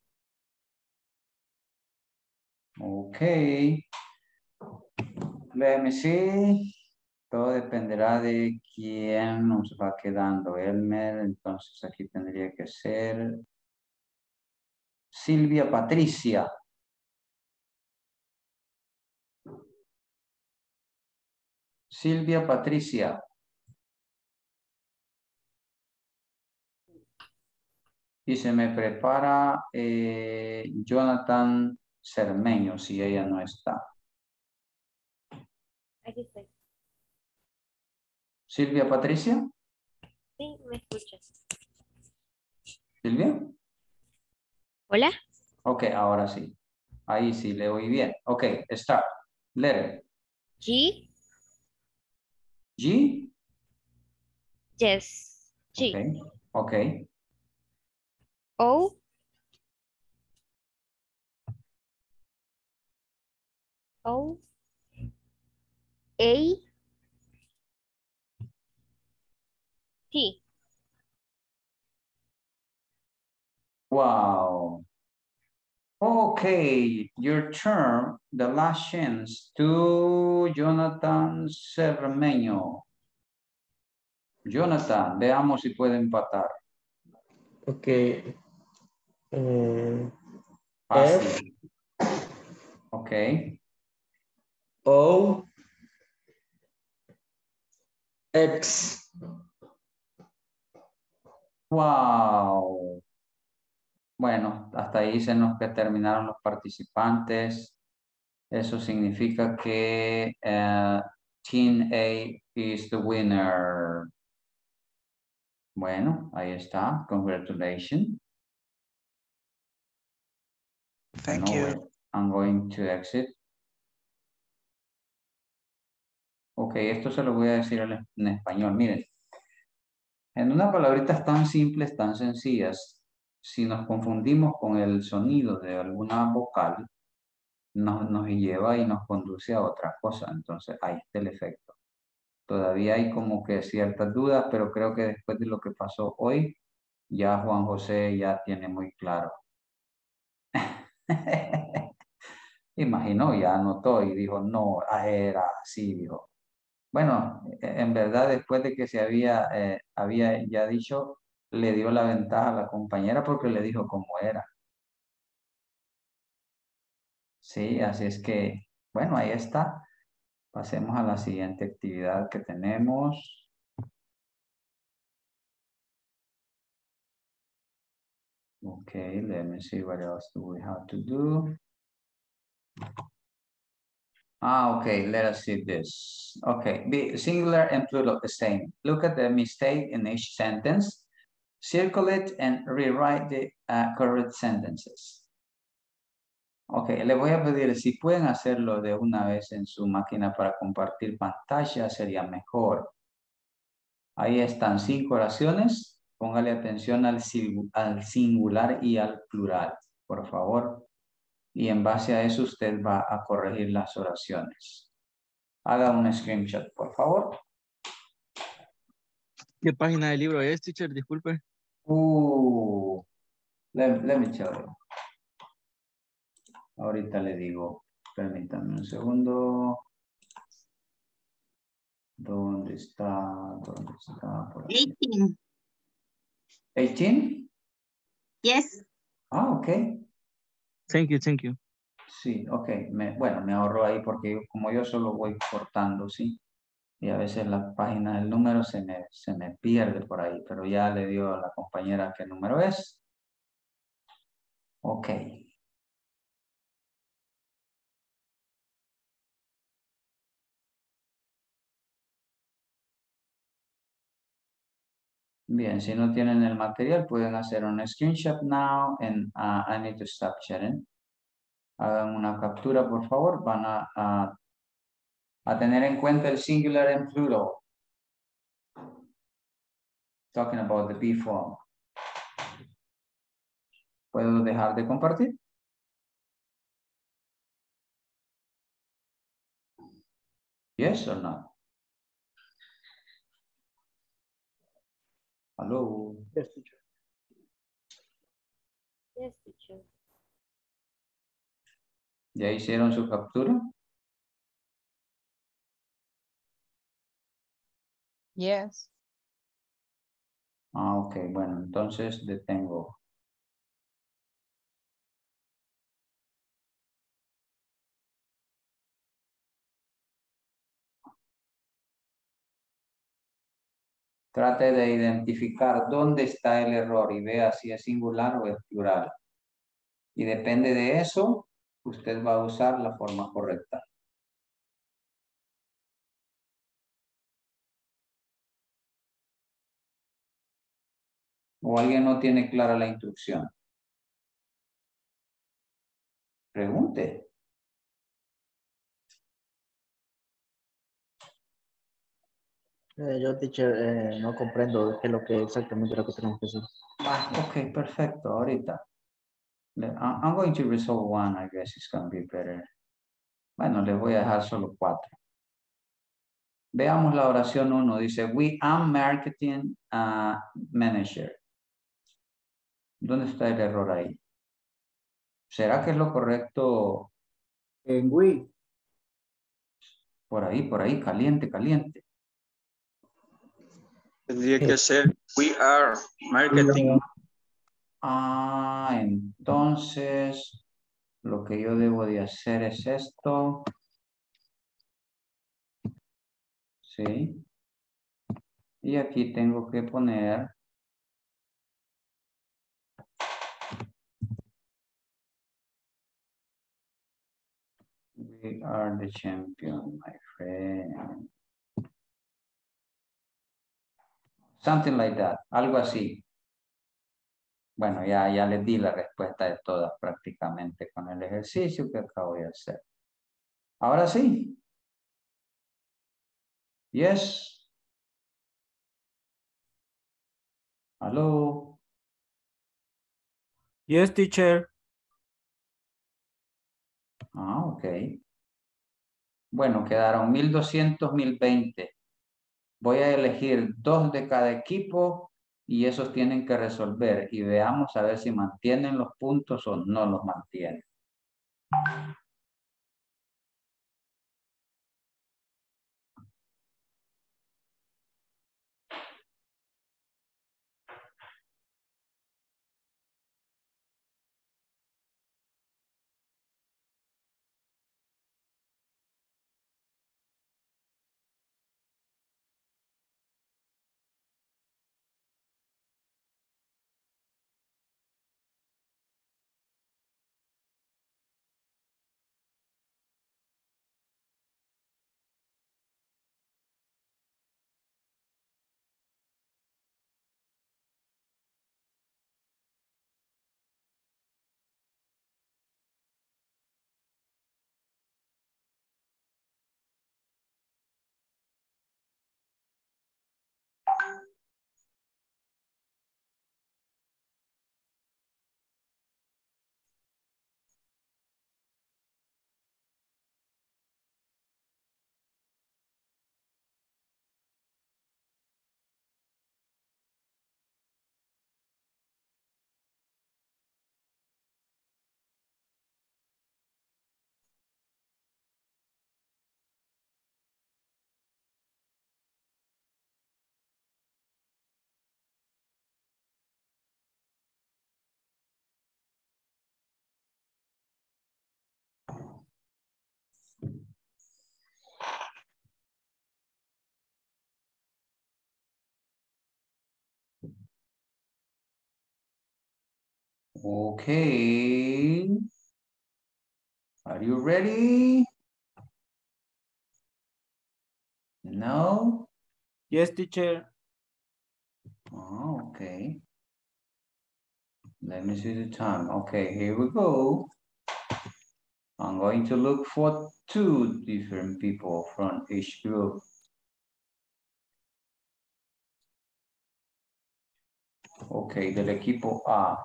Okay. Let me see. Todo dependerá de quién nos va quedando. Elmer, entonces aquí tendría que ser Silvia Patricia. Silvia Patricia. Y se me prepara Jonathan Cermeño, si ella no está. Aquí estoy. Silvia Patricia. Sí, me escuchas. Silvia. Hola. Ok, ahora sí. Ahí sí le oí bien. Ok, start. Letter. G. G. Yes. G. Okay. Okay. O. O. A. T. Wow. Okay, your turn. The last chance to Jonathan Cermeño. Jonathan, veamos si puede empatar. Okay. Fácil. Okay. O. X. Wow. Bueno, hasta ahí se nos que terminaron los participantes. Eso significa que Team A is the winner. Bueno, ahí está. Congratulations. Thank you. Wait, I'm going to exit. Ok, esto se lo voy a decir en español. Miren, en unas palabritas tan simples, tan sencillas, si nos confundimos con el sonido de alguna vocal, nos lleva y nos conduce a otra cosa. Entonces, ahí está el efecto. Todavía hay como que ciertas dudas, pero creo que después de lo que pasó hoy, ya Juan José ya tiene muy claro. Imaginó, ya anotó y dijo, no, era así, dijo. Bueno, en verdad, después de que se había ya dicho, le dio la ventaja a la compañera porque le dijo cómo era. Sí, así es que, bueno, ahí está. Pasemos a la siguiente actividad que tenemos. Okay, let me see what else do we have to do. Okay, let us see this. Okay, be singular and plural the same. Look at the mistake in each sentence. Circle it and rewrite the correct sentences. Ok, les voy a pedir si pueden hacerlo de una vez en su máquina para compartir pantalla, sería mejor. Ahí están 5 oraciones. Póngale atención al singular y al plural, por favor. Y en base a eso usted va a corregir las oraciones. Haga un screenshot, por favor. ¿Qué página del libro es, teacher? Disculpe. Let me tell you. Ahorita le digo, permítame un segundo. ¿Dónde está? ¿Dónde está? Por aquí. 18. 18? Yes. Ah, ok. Thank you, thank you. Sí, ok. Bueno, me ahorro ahí porque como yo solo voy cortando, ¿sí? Y a veces la página del número se me pierde por ahí, pero ya le dio a la compañera qué número es. Ok. Bien, si no tienen el material, pueden hacer un screenshot now and I need to stop sharing. Hagan una captura, por favor. Van a tener en cuenta el singular and plural. Talking about the be form. ¿Puedo dejar de compartir? Yes or no? Hello. Yes, teacher. Yes, teacher. ¿Ya hicieron su captura? Yes. Ah, ok. Bueno, entonces detengo. Trate de identificar dónde está el error y vea si es singular o es plural. Y depende de eso, usted va a usar la forma correcta. ¿O alguien no tiene clara la instrucción? Pregunte. Yo, teacher, no comprendo qué es lo que exactamente lo que tenemos que hacer. Ok, perfecto. Ahorita. I'm going to resolve one, I guess it's going to be better. Bueno, les voy a dejar solo 4. Veamos la oración 1. Dice, we are marketing manager. ¿Dónde está el error ahí? ¿Será que es lo correcto? En we. Por ahí, caliente, caliente. Tendría que ser we are marketing. Entonces, lo que yo debo de hacer es esto. Sí. Y aquí tengo que poner We are the champion, my friend. Something like that, algo así. Bueno, ya les di la respuesta de todas prácticamente con el ejercicio que acabo de hacer. Ahora sí. Yes. Hello. Yes, teacher. Ah, ok. Bueno, quedaron 1200, 1020. Voy a elegir 2 de cada equipo y esos tienen que resolver. Y veamos a ver si mantienen los puntos o no los mantienen. Okay. Are you ready? No? Yes, teacher. Oh, okay. Let me see the time. Okay, here we go. I'm going to look for 2 different people from each group. Okay, del equipo A.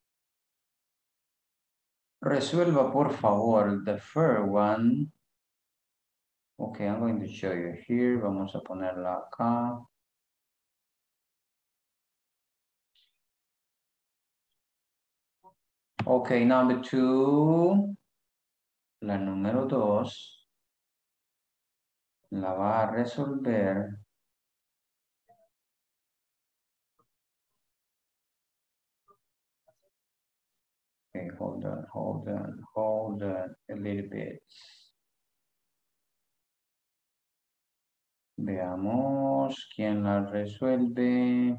Resuelva, por favor, the first one. Okay, I'm going to show you here. Vamos a ponerla acá. Okay, number 2. La número 2. La va a resolver. Okay, hold on a little bit. Veamos quién la resuelve.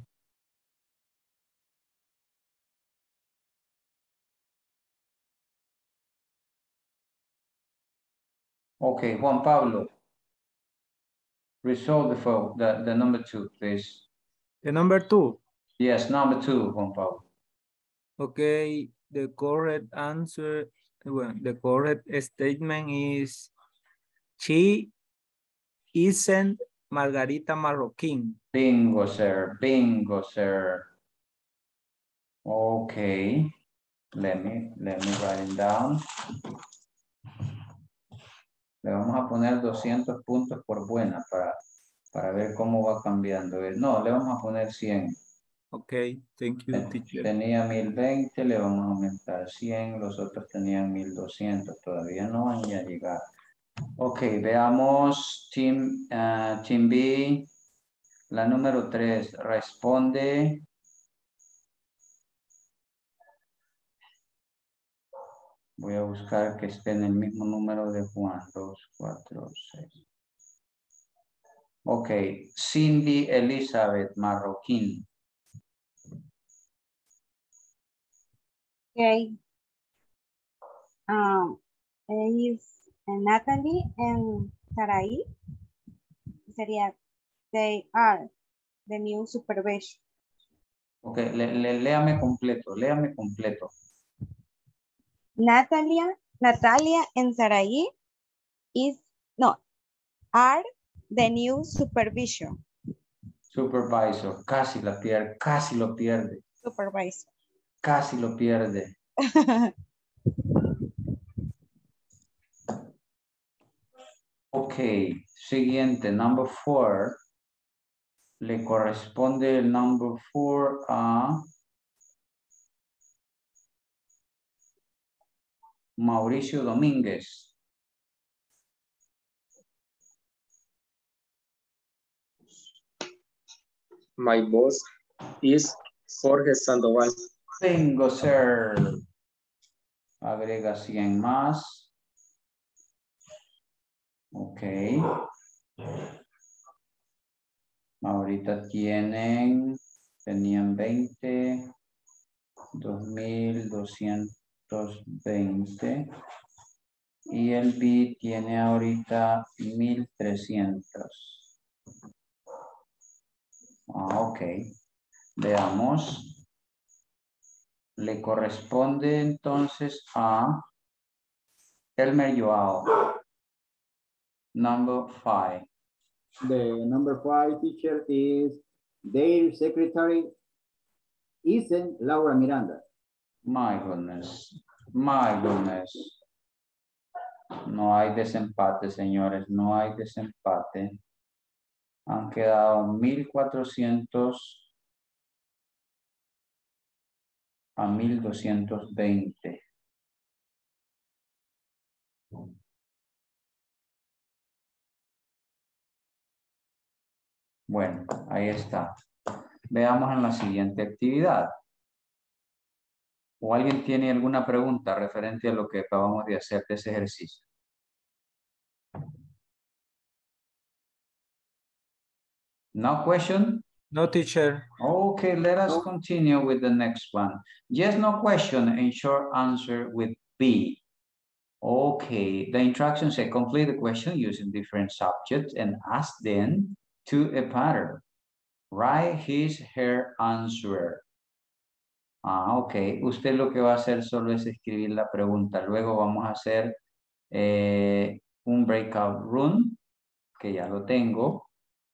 Okay, Juan Pablo. Resolve the number 2, please. The number 2. Yes, number 2, Juan Pablo. Okay, the correct answer, well, the correct statement is she isn't Margarita Marroquin. Bingo, sir. Bingo, sir. Okay. Let me write it down. Le vamos a poner 200 puntos por buena para ver cómo va cambiando. No, le vamos a poner 100. Okay, thank you, teacher. Tenía 1020, le vamos a aumentar 100. Los otros tenían 1200. Todavía no van a llegar. Ok, veamos. Team B. La número 3 responde. Voy a buscar que esté en el mismo número de Juan. 2, 4, 6. Ok, Cindy Elizabeth Marroquín. Okay. Is Natalie and Sarai. Sería, they are the new supervision. Ok, léame completo. Natalia and Sarai are the new supervision. Supervisor, casi lo pierde. Supervisor. Casi lo pierde. Ok, siguiente, number 4. Le corresponde el number 4 a Mauricio Domínguez. My boss is Jorge Sandoval. Bingo, sir. Agrega 100 más. Ok. Ahorita tenían 20, 2220. Y el B tiene ahorita 1300. Ok. Veamos. Le corresponde entonces a Elmer Joao. Number 5. The number 5 teacher is their secretary isn't Laura Miranda. My goodness. No hay desempate, señores. No hay desempate. Han quedado 1400 a 1220. Bueno, ahí está. Veamos en la siguiente actividad. ¿O alguien tiene alguna pregunta referente a lo que acabamos de hacer de ese ejercicio? No question? No, teacher. Okay, let us continue with the next one. Yes, no question, and short answer with B. Okay, the instructions say complete the question using different subjects and ask them to a pattern. Write his, her answer. Ok. Usted lo que va a hacer solo es escribir la pregunta. Luego vamos a hacer un breakout room, que ya lo tengo.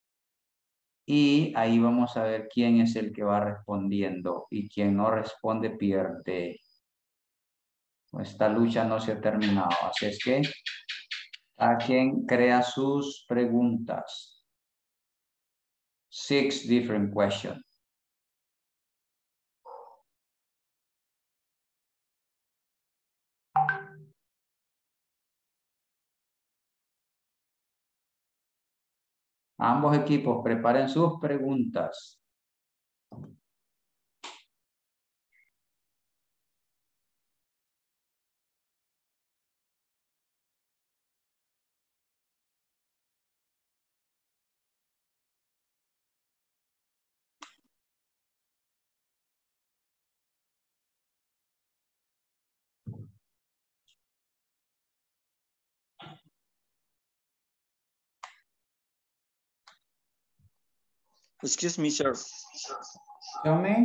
Y ahí vamos a ver quién es el que va respondiendo. Y quien no responde pierde. Esta lucha no se ha terminado. Así es que a quien crea sus preguntas. 6 different questions. Ambos equipos preparen sus preguntas. Excuse me, sir. Tell me.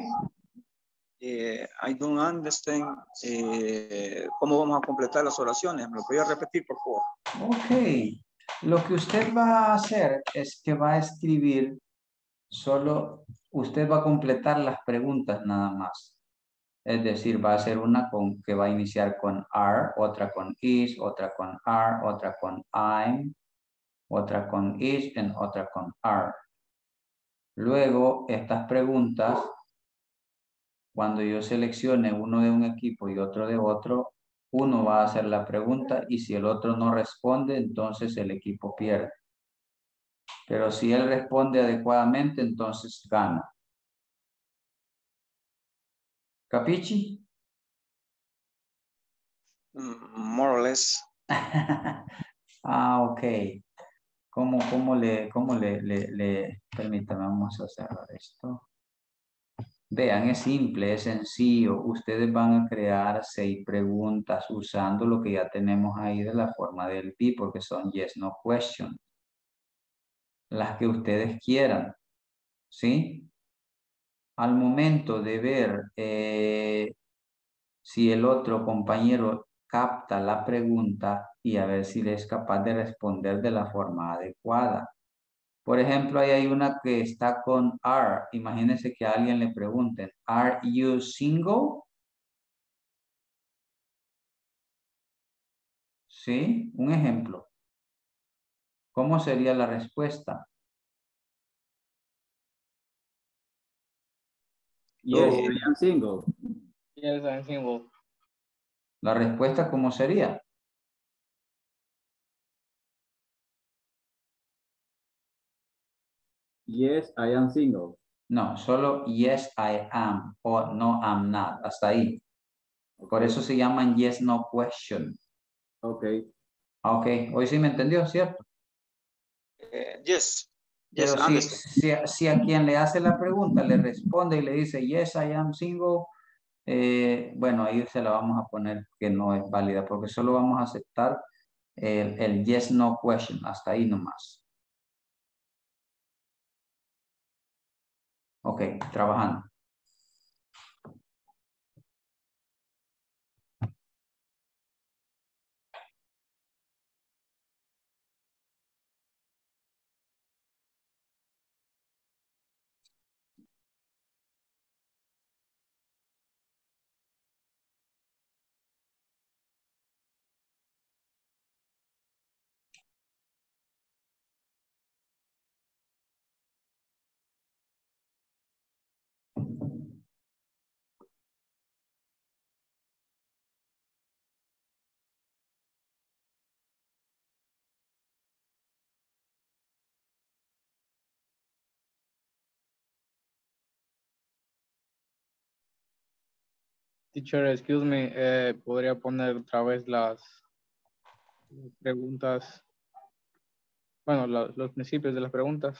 I don't understand cómo vamos a completar las oraciones. ¿Me lo podría repetir, por favor? Ok. Lo que usted va a hacer es que va a escribir solo, usted va a completar las preguntas nada más. Es decir, va a hacer una que va a iniciar con are, otra con is, otra con are, otra con I'm, otra con is, y otra con are. Luego, estas preguntas, cuando yo seleccione uno de un equipo y otro de otro, uno va a hacer la pregunta y si el otro no responde, entonces el equipo pierde. Pero si él responde adecuadamente, entonces gana. ¿Capichi? More or less. Ok. ¿Cómo le, permítame, vamos a cerrar esto. Vean, es simple, es sencillo. Ustedes van a crear 6 preguntas usando lo que ya tenemos ahí de la forma del be, porque son yes, no question. Las que ustedes quieran, ¿sí? Al momento de ver si el otro compañero capta la pregunta y a ver si le es capaz de responder de la forma adecuada. Por ejemplo, ahí hay una que está con are. Imagínense que a alguien le pregunten, ¿Are you single? ¿Sí? Un ejemplo. ¿Cómo sería la respuesta? Yes, I am single. Yes, I'm single. La respuesta, ¿cómo sería? Yes, I am single. No, solo yes, I am o no, I'm not. Hasta ahí. Por eso se llaman yes, no question. Ok. Ok, hoy sí me entendió, ¿cierto? Yes. Pero si a quien le hace la pregunta le responde y le dice yes, I am single, bueno, ahí se la vamos a poner que no es válida porque solo vamos a aceptar el yes, no question. Hasta ahí nomás. Ok, trabajando. Teacher, excuse me, ¿podría poner otra vez las preguntas? Bueno, los principios de las preguntas.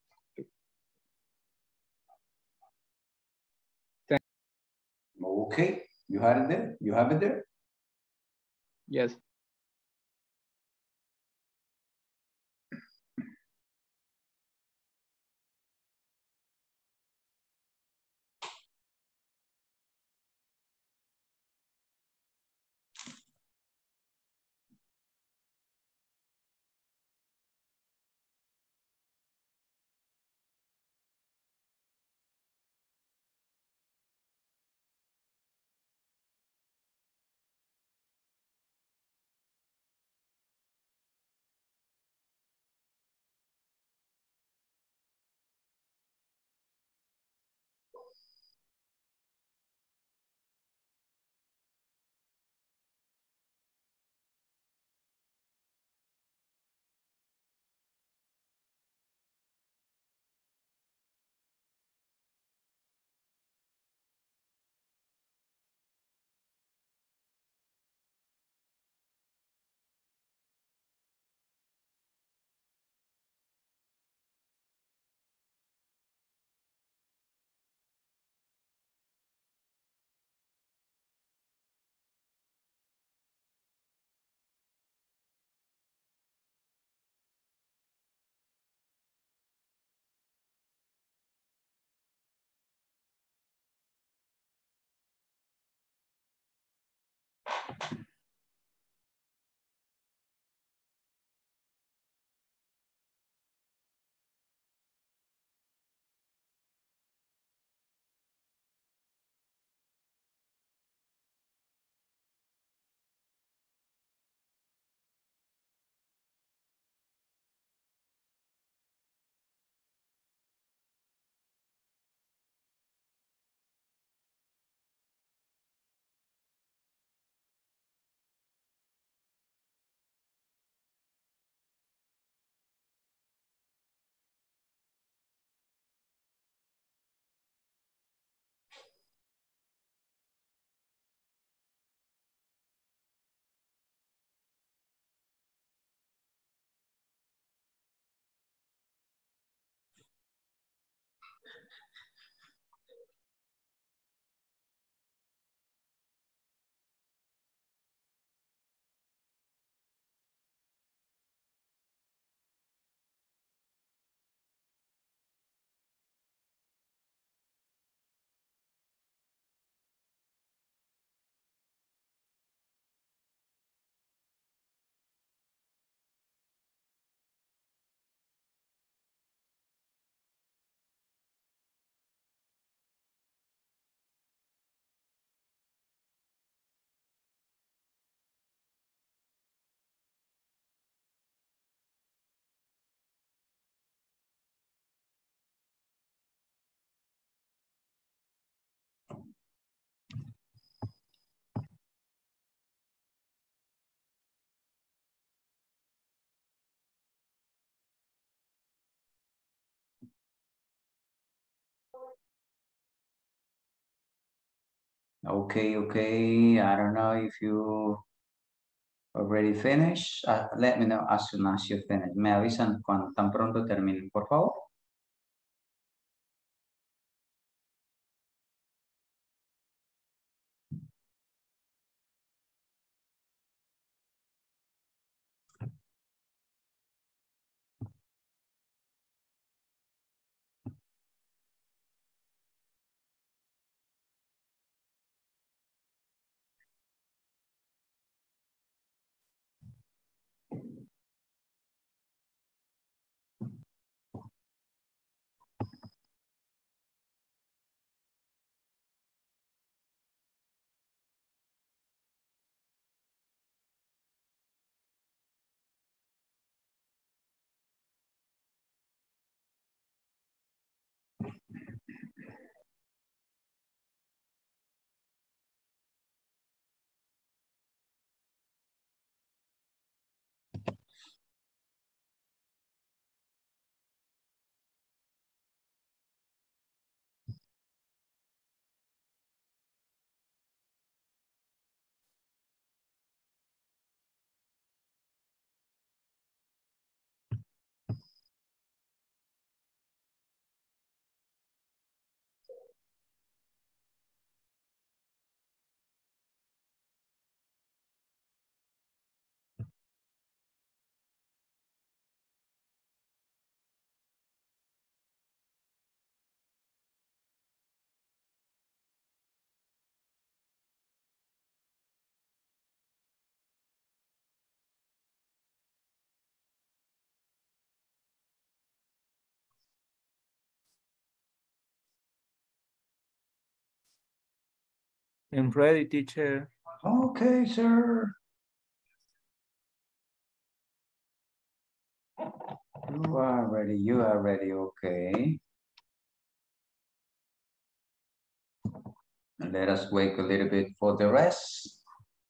Okay, you have it there? You have it there? Yes. Okay, okay. I don't know if you already finished. Let me know as soon as you finish. Me avisan cuando tan pronto terminen, por favor. I'm ready, teacher. Okay, sir. You are ready, okay. Let us wait a little bit for the rest.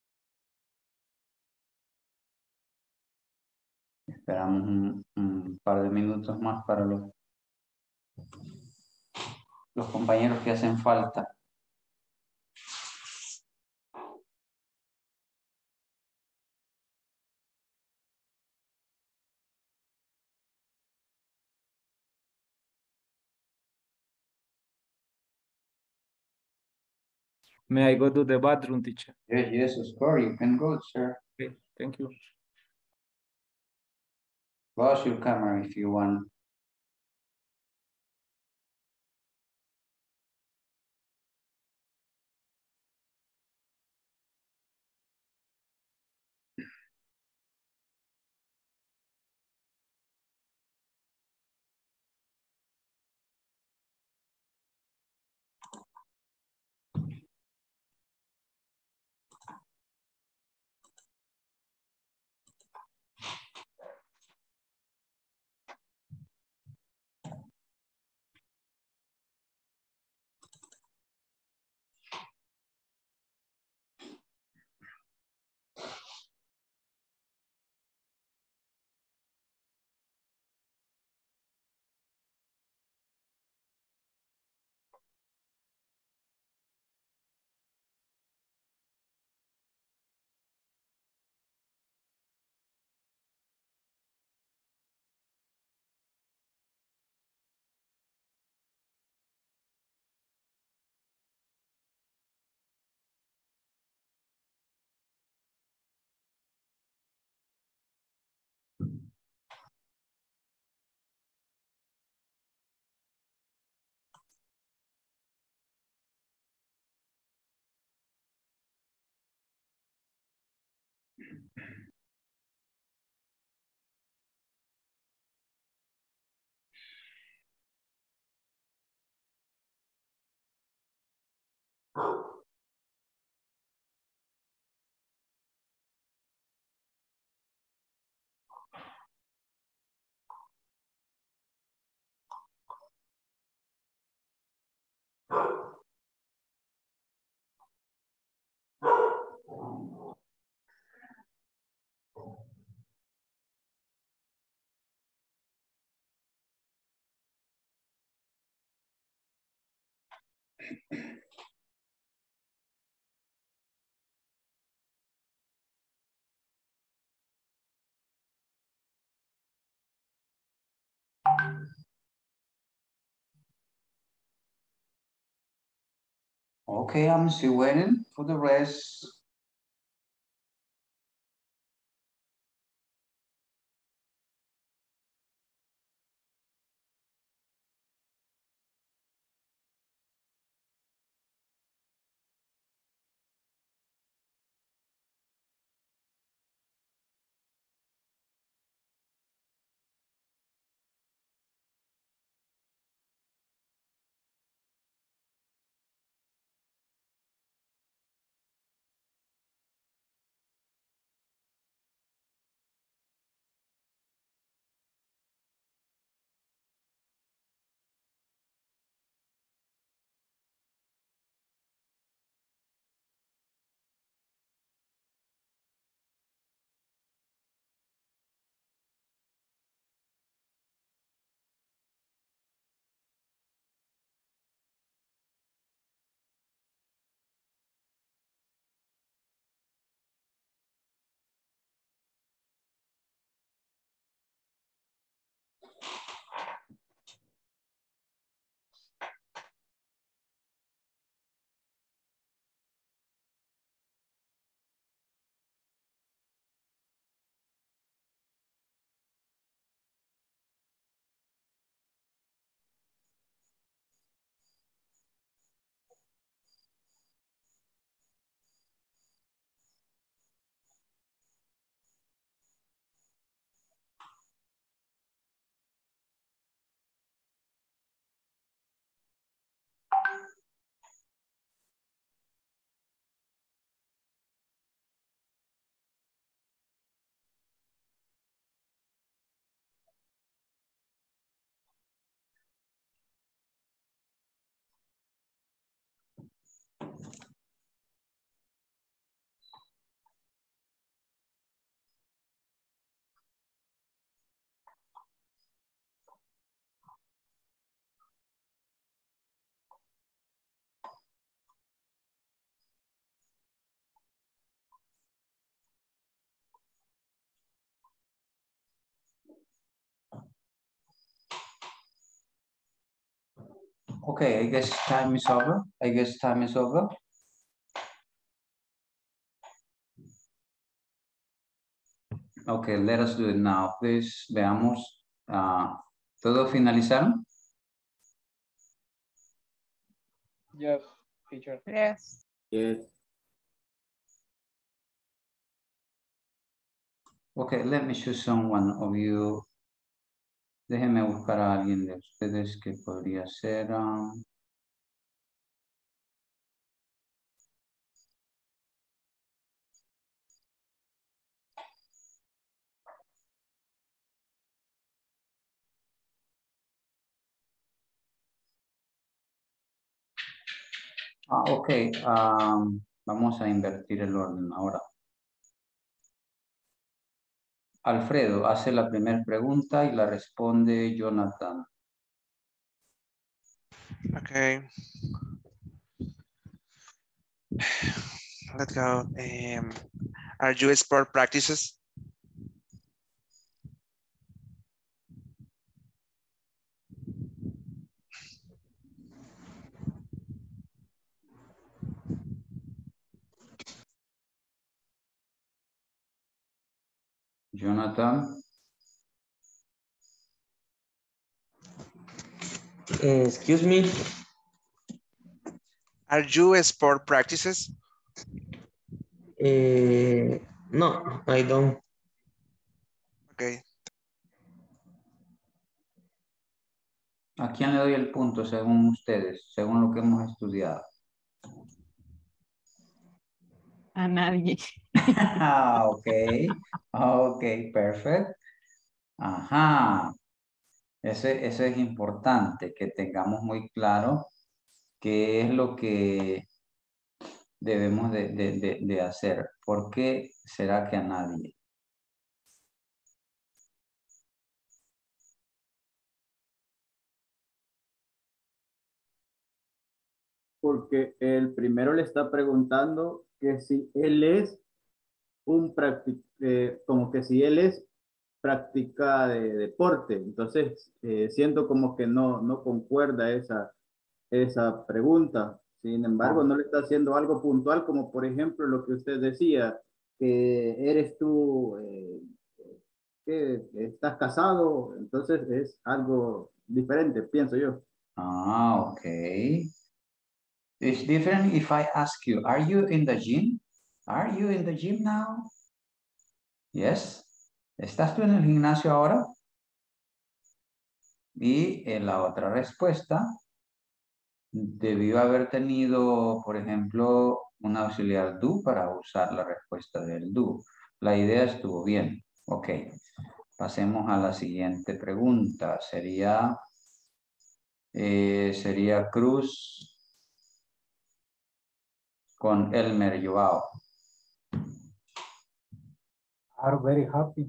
Esperamos un par de minutos más para los compañeros que hacen falta. May I go to the bathroom, teacher? Yes, of course, you can go, sir. Okay, thank you. Close your camera if you want. Okay, I'm still waiting for the rest. Okay, I guess time is over. Okay, let us do it now. Please, veamos. ¿Todos finalizaron? Yes, teacher. Yes. Yes. Okay, let me choose someone of you. Déjenme buscar a alguien de ustedes que podría ser. Ok, vamos a invertir el orden ahora. Alfredo hace la primera pregunta y la responde Jonathan. Okay. Let's go. Are you sport practices? Jonathan. Excuse me. Are you sport practices? No, I don't. Okay. ¿A quién le doy el punto según ustedes, según lo que hemos estudiado? A nadie. Ok, perfecto. Ajá. Eso es importante, que tengamos muy claro qué es lo que debemos de hacer. ¿Por qué será que a nadie? Porque el primero le está preguntando que si él es como que si él es práctica de deporte. Entonces, siento como que no concuerda esa pregunta. Sin embargo, no le está haciendo algo puntual, como por ejemplo lo que usted decía, que eres tú, que estás casado, entonces es algo diferente, pienso yo. Ah, okay. It's different if I ask you, are you in the gym? Are you in the gym now? Yes. ¿Estás tú en el gimnasio ahora? Y en la otra respuesta debió haber tenido, por ejemplo, un auxiliar do para usar la respuesta del do. La idea estuvo bien. Ok. Pasemos a la siguiente pregunta. Sería Cruz con Elmer Joao. Are very happy.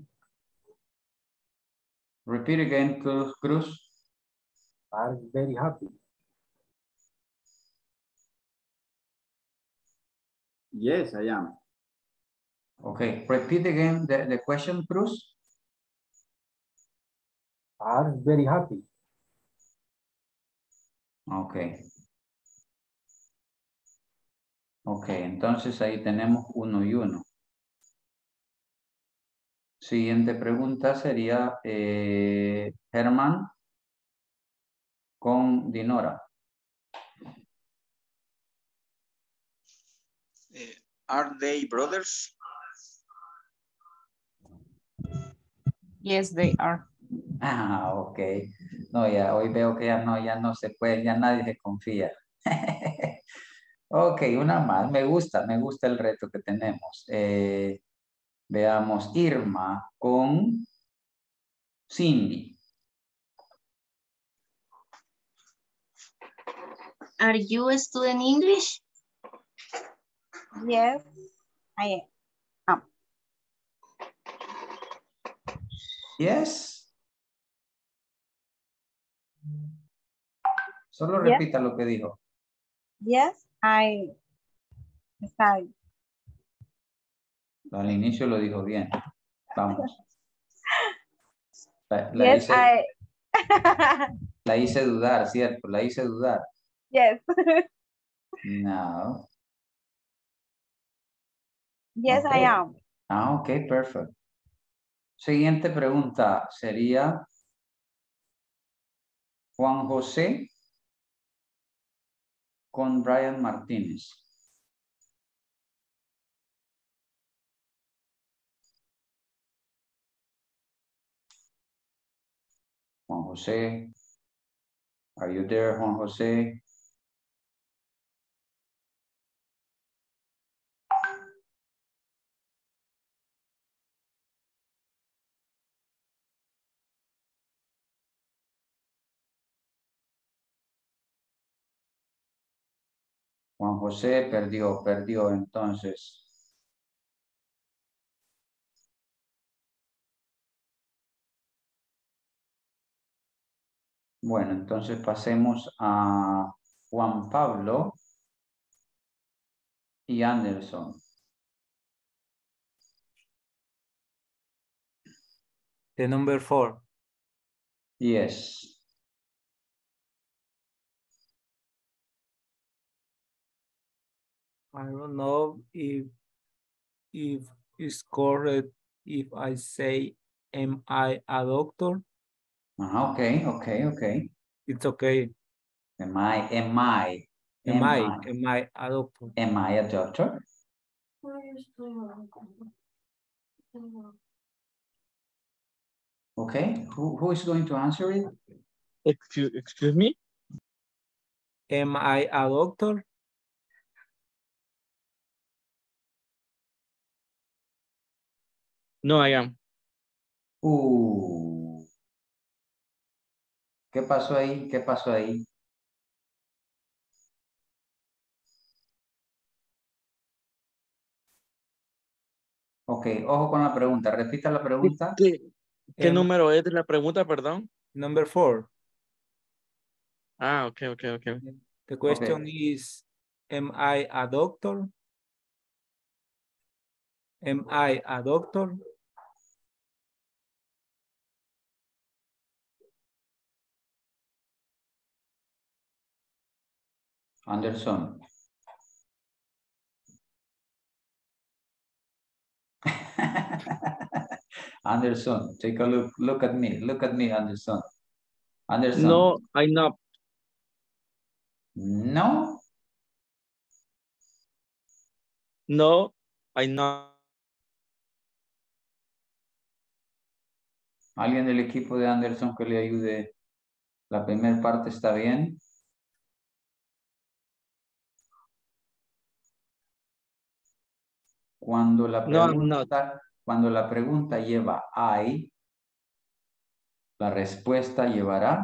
Repeat again, Cruz. Are very happy. Yes, I am. Okay, repeat again the question, Cruz. Are very happy. Okay. Ok, entonces ahí tenemos 1 y 1. Siguiente pregunta sería Germán con Dinora. Are they brothers? Yes, they are. Ah, ok. No, ya hoy veo que ya no se puede, ya nadie se confía. Ok, una más. Me gusta el reto que tenemos. Veamos, Irma con Cindy. Are you studying English? Yes, I am. Yes. Solo Yes. repita lo que dijo. Yes, I study. Al inicio lo dijo bien. Vamos. Yes, La hice dudar, ¿cierto? La hice dudar. Yes. No. Yes, Okay. I am. Ah, ok, perfecto. Siguiente pregunta sería Juan José con Brian Martínez. Juan José. Are you there, Juan José? Juan José perdió entonces. Bueno, entonces pasemos a Juan Pablo y Anderson. The number 4. Yes. I don't know if it's correct if I say, am I a doctor? Okay. It's okay. Am I a doctor? Am I a doctor? Okay, who is going to answer it? Excuse me? Am I a doctor? No, I am. ¿Qué pasó ahí? ¿Qué pasó ahí? Ok, ojo con la pregunta. Repita la pregunta. ¿Qué número es de la pregunta, perdón? Number 4. Ah, ok. The question is, am I a doctor? Am I a doctor? Anderson. Anderson, take a look. Look at me. Look at me, Anderson. Anderson. No, I not. No. No, I not. ¿Alguien del equipo de Anderson que le ayude? La primera parte está bien. Cuando la No, I'm not. pregunta lleva I, la respuesta llevará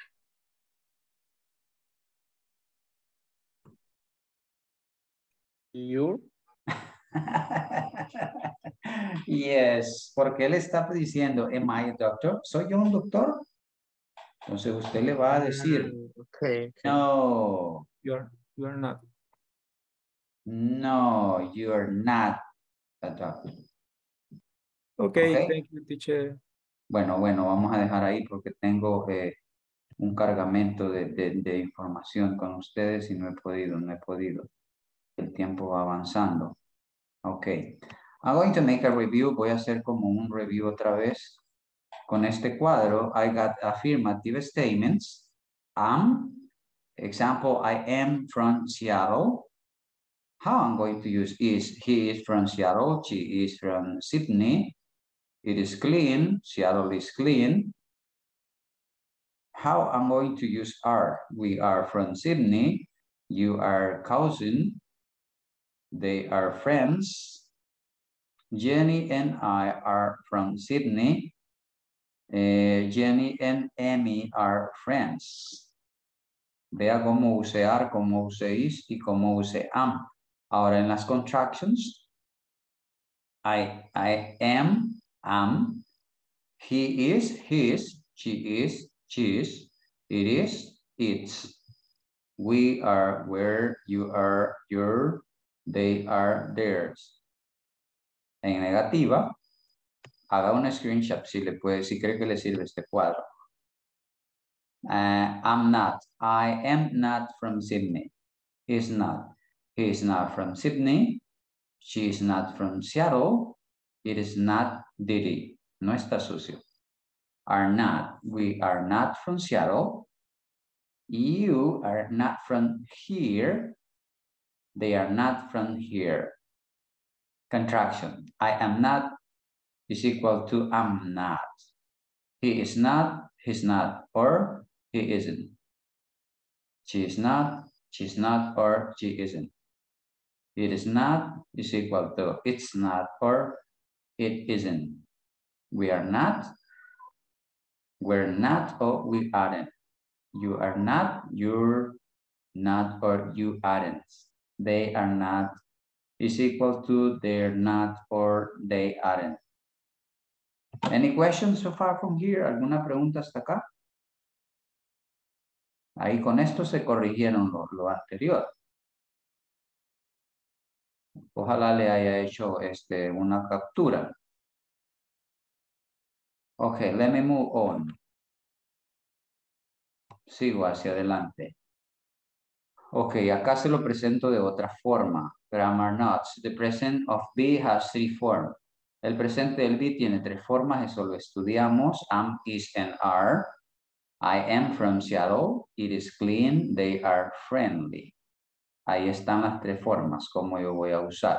You? Yes, porque él está diciendo, am I a doctor? ¿Soy yo un doctor? Entonces usted le va a decir, Okay. no, You're not. no, you're not a doctor. Okay, thank you, teacher. Bueno, vamos a dejar ahí porque tengo un cargamento de información con ustedes y no he podido. El tiempo va avanzando. Ok. I'm going to make a review. Voy a hacer como un review otra vez. Con este cuadro, I got affirmative statements. Example, I am from Seattle. How I'm going to use is, he is from Seattle, she is from Sydney. It is clean, Seattle is clean. How I'm going to use are, we are from Sydney, you are cousin, they are friends. Jenny and I are from Sydney. Jenny and Amy are friends. Vea cómo use are, cómo use is y cómo use am. Ahora en las contractions, I am, he is, his, she is, she's, it is, it's. We are where, you are, your, they are theirs. En negativa, haga una screenshot si cree que le sirve este cuadro. I'm not. I am not from Sydney. He's not. He is not from Sydney. She is not from Seattle. It is not dirty. No está sucio. Are not. We are not from Seattle. You are not from here. They are not from here. Contraction. I am not is equal to I'm not. He is not, he's not, or he isn't. She is not, she's not, or she isn't. It is not is equal to it's not, or it isn't. We are not, we're not, or we aren't. You are not, you're not, or you aren't. They are not is equal to they're not, or they aren't. Any questions so far from here? ¿Alguna pregunta hasta acá? Ahí con esto se corrigieron lo anterior. Ojalá le haya hecho una captura. Okay, let me move on. Sigo hacia adelante. Ok, acá se lo presento de otra forma. Grammar notes. The present of be has three forms. El presente del be tiene tres formas. Eso lo estudiamos. Am, is, and are. I am from Seattle. It is clean. They are friendly. Ahí están las tres formas. Como yo voy a usar.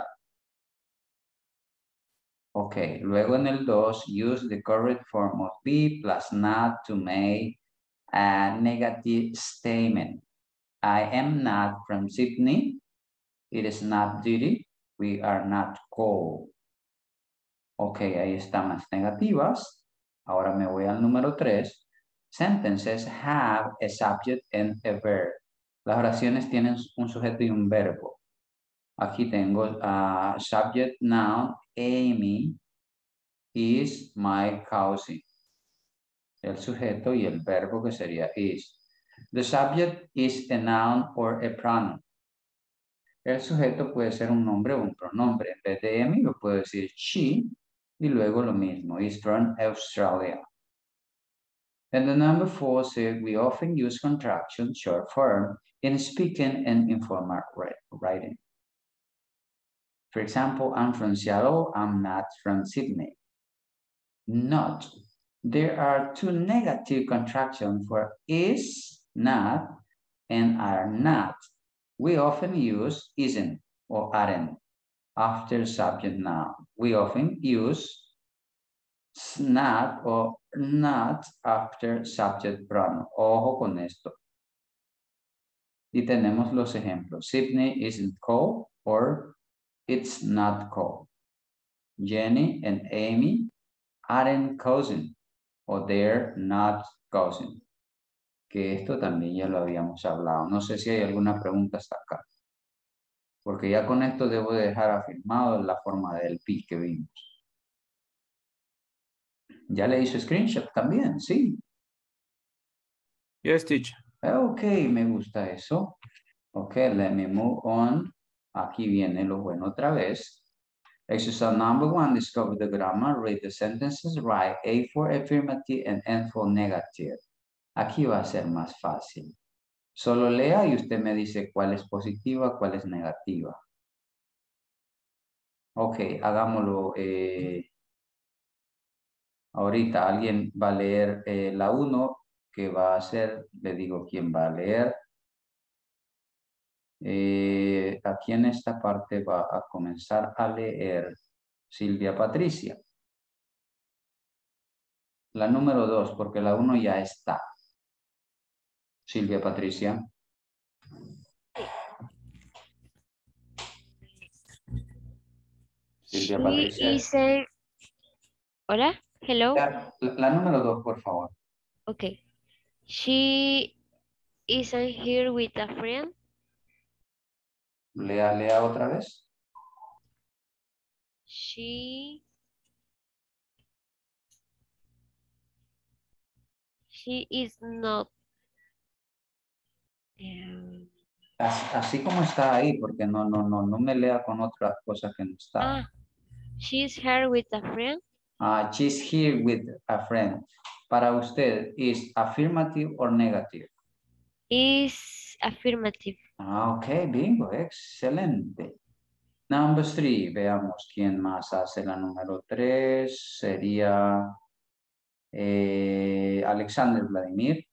Ok, luego en el 2, use the correct form of be plus not to make a negative statement. I am not from Sydney. It is not dirty. We are not cold. Ok, ahí están las negativas. Ahora me voy al número 3. Sentences have a subject and a verb. Las oraciones tienen un sujeto y un verbo. Aquí tengo subject noun. Amy is my cousin. El sujeto y el verbo que sería is. The subject is a noun or a pronoun. El sujeto puede ser un nombre o un pronombre. En vez de Amy, lo puedo decir she y luego lo mismo. Is from Australia. And the number 4 says we often use contraction short form in speaking and informal writing. For example, I'm from Seattle, I'm not from Sydney. Not. There are 2 negative contractions for is, not, and are not. We often use isn't or aren't after subject noun. We often use not or not after subject pronoun. Ojo con esto. Y tenemos los ejemplos. Sydney isn't cold or it's not cold. Jenny and Amy aren't cousin or they're not cousin. Que esto también ya lo habíamos hablado. No sé si hay alguna pregunta hasta acá. Porque ya con esto debo de dejar afirmado la forma del pi que vimos. Ya le hizo screenshot también, sí. Yes, teacher. Ok, me gusta eso. Ok, let me move on. Aquí viene lo bueno otra vez. Exercise number 1, discover the grammar, read the sentences, write A for affirmative and N for negative. Aquí va a ser más fácil. Solo lea y usted me dice cuál es positiva, cuál es negativa. Ok, hagámoslo. Ahorita alguien va a leer la 1, que va a ser, le digo quién va a leer. Aquí en esta parte va a comenzar a leer Silvia Patricia. La número 2, porque la 1 ya está. Silvia Patricia. Silvia Patricia. Hola, hello. La número 2, por favor. Okay. She isn't here with a friend. Lea otra vez. She is not. Así como está ahí, porque no me lea con otras cosas que no está. She's here with a friend. She's here with a friend. Para usted, ¿is affirmative or negative? Is affirmative. Ok, bingo, excelente. Number 3, veamos quién más hace la número 3. Sería Alexander Vladimir.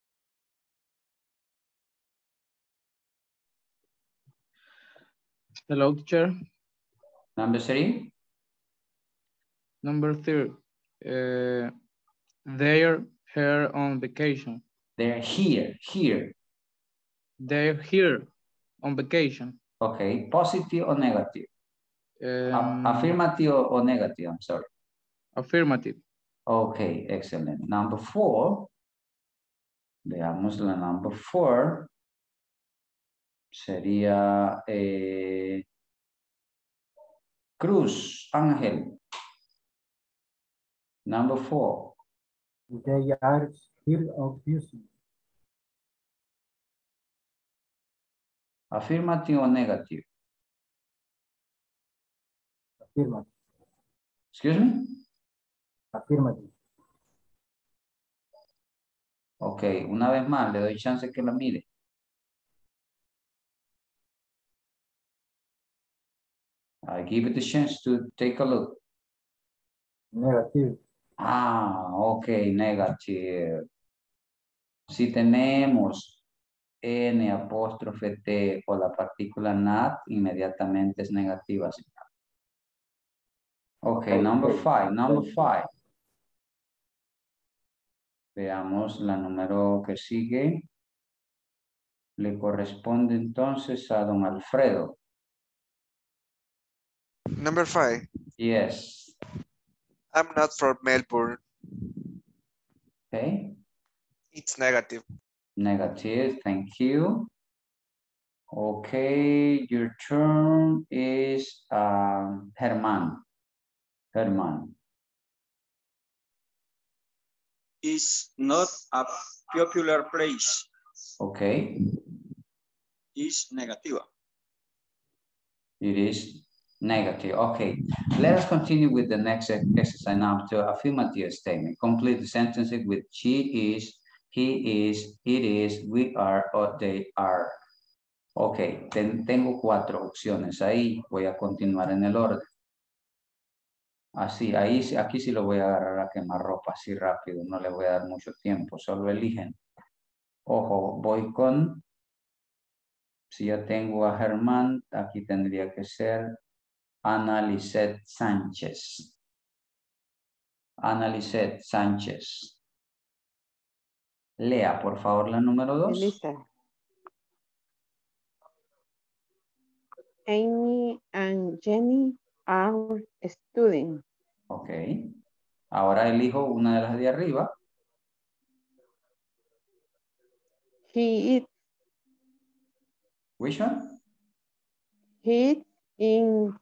Hello, teacher. Number 3. Number 3. They're here on vacation. They're here. They're here on vacation. Okay, positive or negative? Affirmative or negative, I'm sorry. Affirmative. Okay, excellent. Number 4. Veamos la number 4. Sería Cruz, Ángel. Number 4. They are here on Tuesday. Affirmative or negative? Affirmative. Excuse me? Affirmative. Ok, una vez más, le doy chance que la mire. I give it a chance to take a look. Negative. Ok, negative. Si tenemos N apóstrofe T o la partícula not, inmediatamente es negativa. Ok, number 5. Veamos la número que sigue. Le corresponde entonces a don Alfredo. Number 5. Yes. I'm not from Melbourne. Okay. It's negative. Negative, thank you. Okay, your turn is Herman. Herman. It's not a popular place. Okay. It's negative. It is Negative, okay. Let us continue with the next exercise now to affirmative statement. Complete the sentences with she is, he is, it is, we are, or they are. Ok, tengo 4 opciones ahí. Voy a continuar en el orden. Así, aquí sí lo voy a agarrar a quemarropa así rápido. No le voy a dar mucho tiempo, solo eligen. Ojo, voy con, si ya tengo a Germán, aquí tendría que ser Ana Lisette Sánchez. Ana Lisette Sánchez. Lea, por favor, la número 2. Elisa. Amy and Jenny are students. Ok. Ahora elijo una de las de arriba. He is. Which one? He is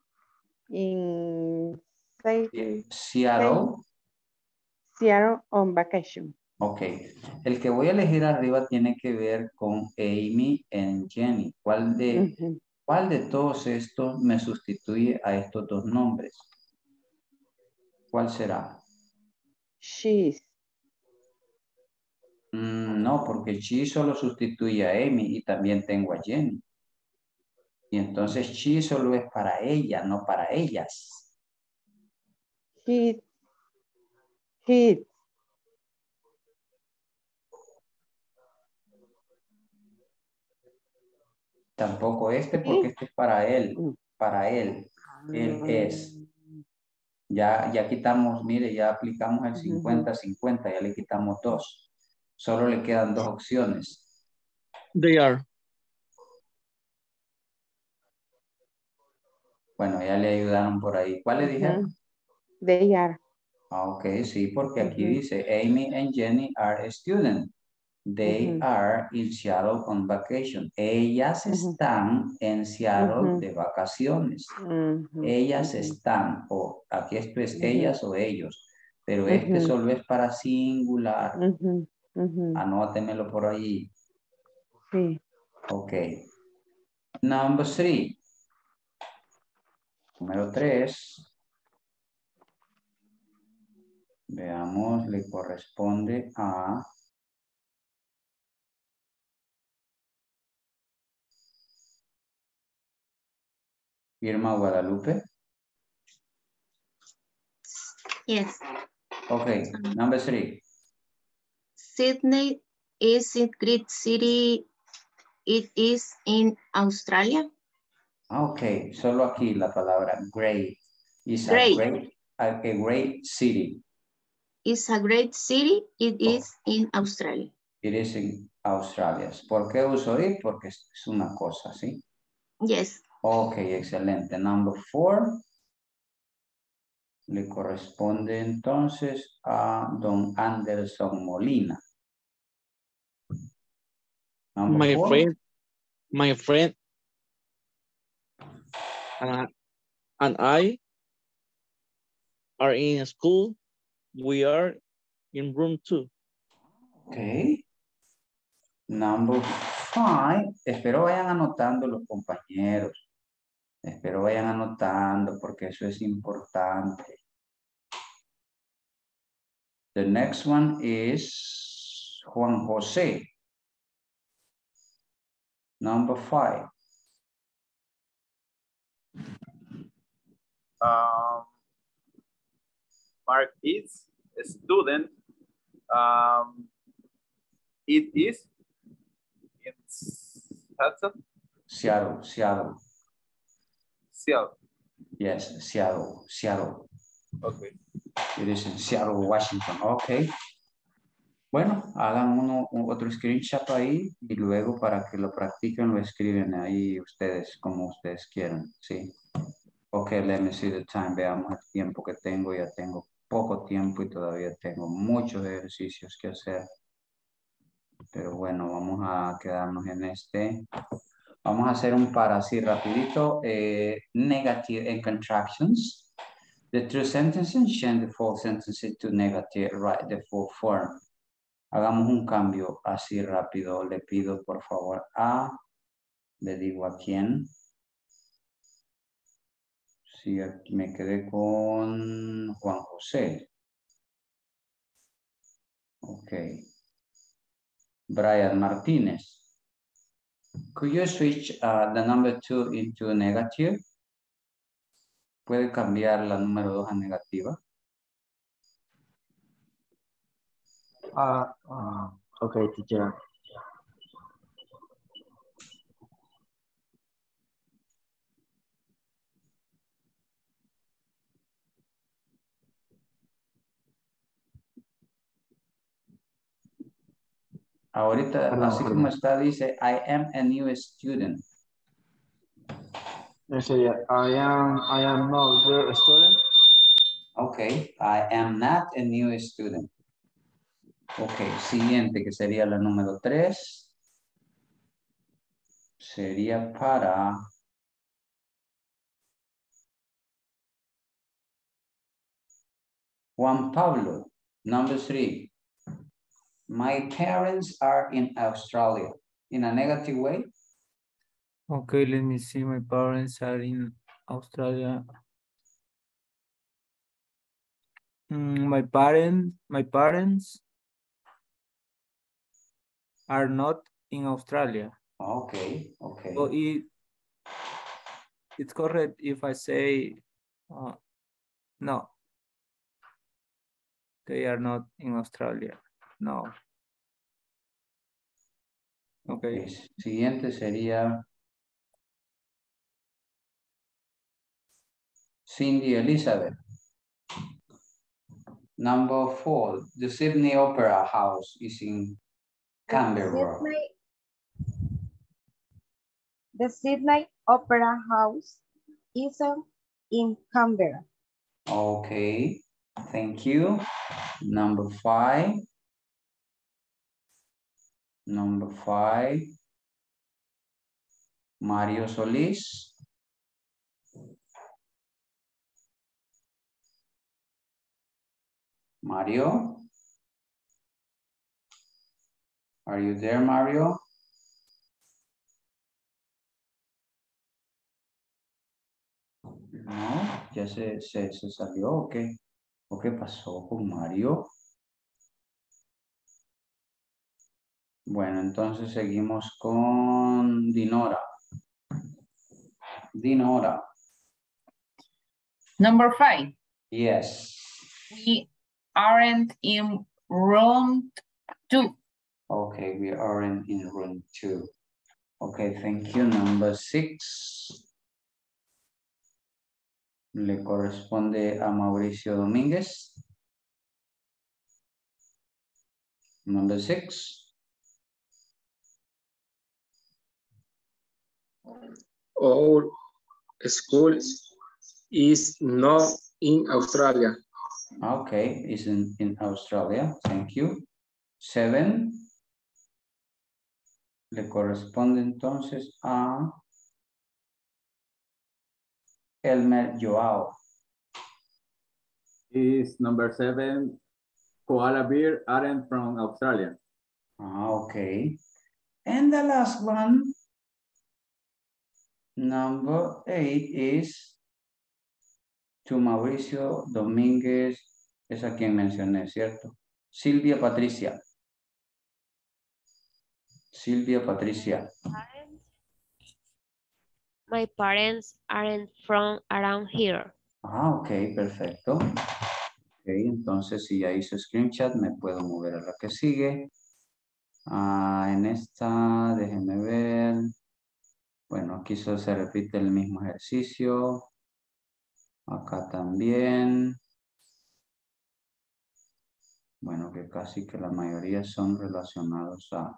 Seattle. Seattle on vacation. Ok. El que voy a elegir arriba tiene que ver con Amy and Jenny. ¿Cuál de todos estos me sustituye a estos 2 nombres? ¿Cuál será? She's. No, porque she solo sustituye a Amy y también tengo a Jenny. Y entonces she solo es para ella, no para ellas. He. Tampoco este, porque este es para él. Para él. Él es. Ya quitamos, mire, ya aplicamos el 50-50, ya le quitamos 2. Solo le quedan 2 opciones. They are. Bueno, ya le ayudaron por ahí. ¿Cuál le dijeron? They are. Ok, sí, porque aquí dice Amy and Jenny are students. They are in Seattle on vacation. Ellas están en Seattle de vacaciones. Ellas están, o aquí esto es ellas o ellos, pero este solo es para singular. Anótemelo por ahí. Sí. Ok. Number 3. Número 3. Veamos, le corresponde a Irma Guadalupe. Yes. Okay, number 3. Sydney is a great city. It is in Australia. Okay, solo aquí la palabra great. Is Great. a great city. It's a great city. It is in Australia. It is in Australia. ¿Por qué uso it? Porque es una cosa, ¿sí? Yes. Ok, excelente. Number 4. Le corresponde entonces a don Anderson Molina. Number 4. My friend and I are in school. We are in room 2. Ok. Number 5. Espero vayan anotando los compañeros. Espero vayan anotando porque eso es importante. The next one is Juan José. Number 5. Mark is a student. It is in Seattle. Seattle. Yes, Seattle. Okay. It is in Seattle, Washington. Okay. Bueno, hagan otro screenshot ahí y luego para que lo practiquen lo escriben ahí ustedes como ustedes quieran, ¿sí? Ok, let me see the time. Veamos el tiempo que tengo. Ya tengo poco tiempo y todavía tengo muchos ejercicios que hacer. Pero bueno, vamos a quedarnos en este. Vamos a hacer un par así rapidito. Negative and contractions. The true sentences change the false sentences to negative, right, the full form. Hagamos un cambio así rápido. Le pido por favor le digo a quién. Sí, aquí me quedé con Juan José. Ok. Brian Martínez. Could you switch the number 2 into negative? ¿Puede cambiar la número 2 a negativa? Okay, teacher. Ahorita, Perdón, así perdón. como está, dice, I am a new student. Sería, I am not a student. Ok, I am not a new student. Ok, siguiente, que sería la número 3. Sería para... Juan Pablo, number 3. My parents are in Australia. In a negative way? Okay, let me see. My parents are in Australia. My parents are not in Australia. Okay, okay. So it's correct if I say no. They are not in Australia. No. Okay. Siguiente sería Cindy Elizabeth. Number 4, the Sydney Opera House is in Canberra. The Sydney Opera House is in Canberra. Okay, thank you. Number 5. Number 5. Mario Solis. Mario? Are you there, Mario? No, ya se salió, ¿o qué? ¿O qué pasó con Mario? Bueno, entonces seguimos con Dinora. Dinora. Number 5. Yes. We aren't in room 2. Okay, we aren't in room 2. Okay, thank you. Number 6. Le corresponde a Mauricio Domínguez. Number 6. Our school is not in Australia. Okay, is in Australia. Thank you. 7. Le corresponde entonces a Elmer Joao. Is number 7. Koala bear aren't from Australia. Okay. And the last one, number 8 is to Mauricio Domínguez. Es a quien mencioné, ¿cierto? Silvia Patricia. Silvia Patricia. My parents aren't from around here. Ok, perfecto. Ok, entonces si ya hice screenshot, me puedo mover a la que sigue. En esta, déjenme ver. Bueno, aquí solo se repite el mismo ejercicio. Acá también. Bueno, que casi que la mayoría son relacionados a...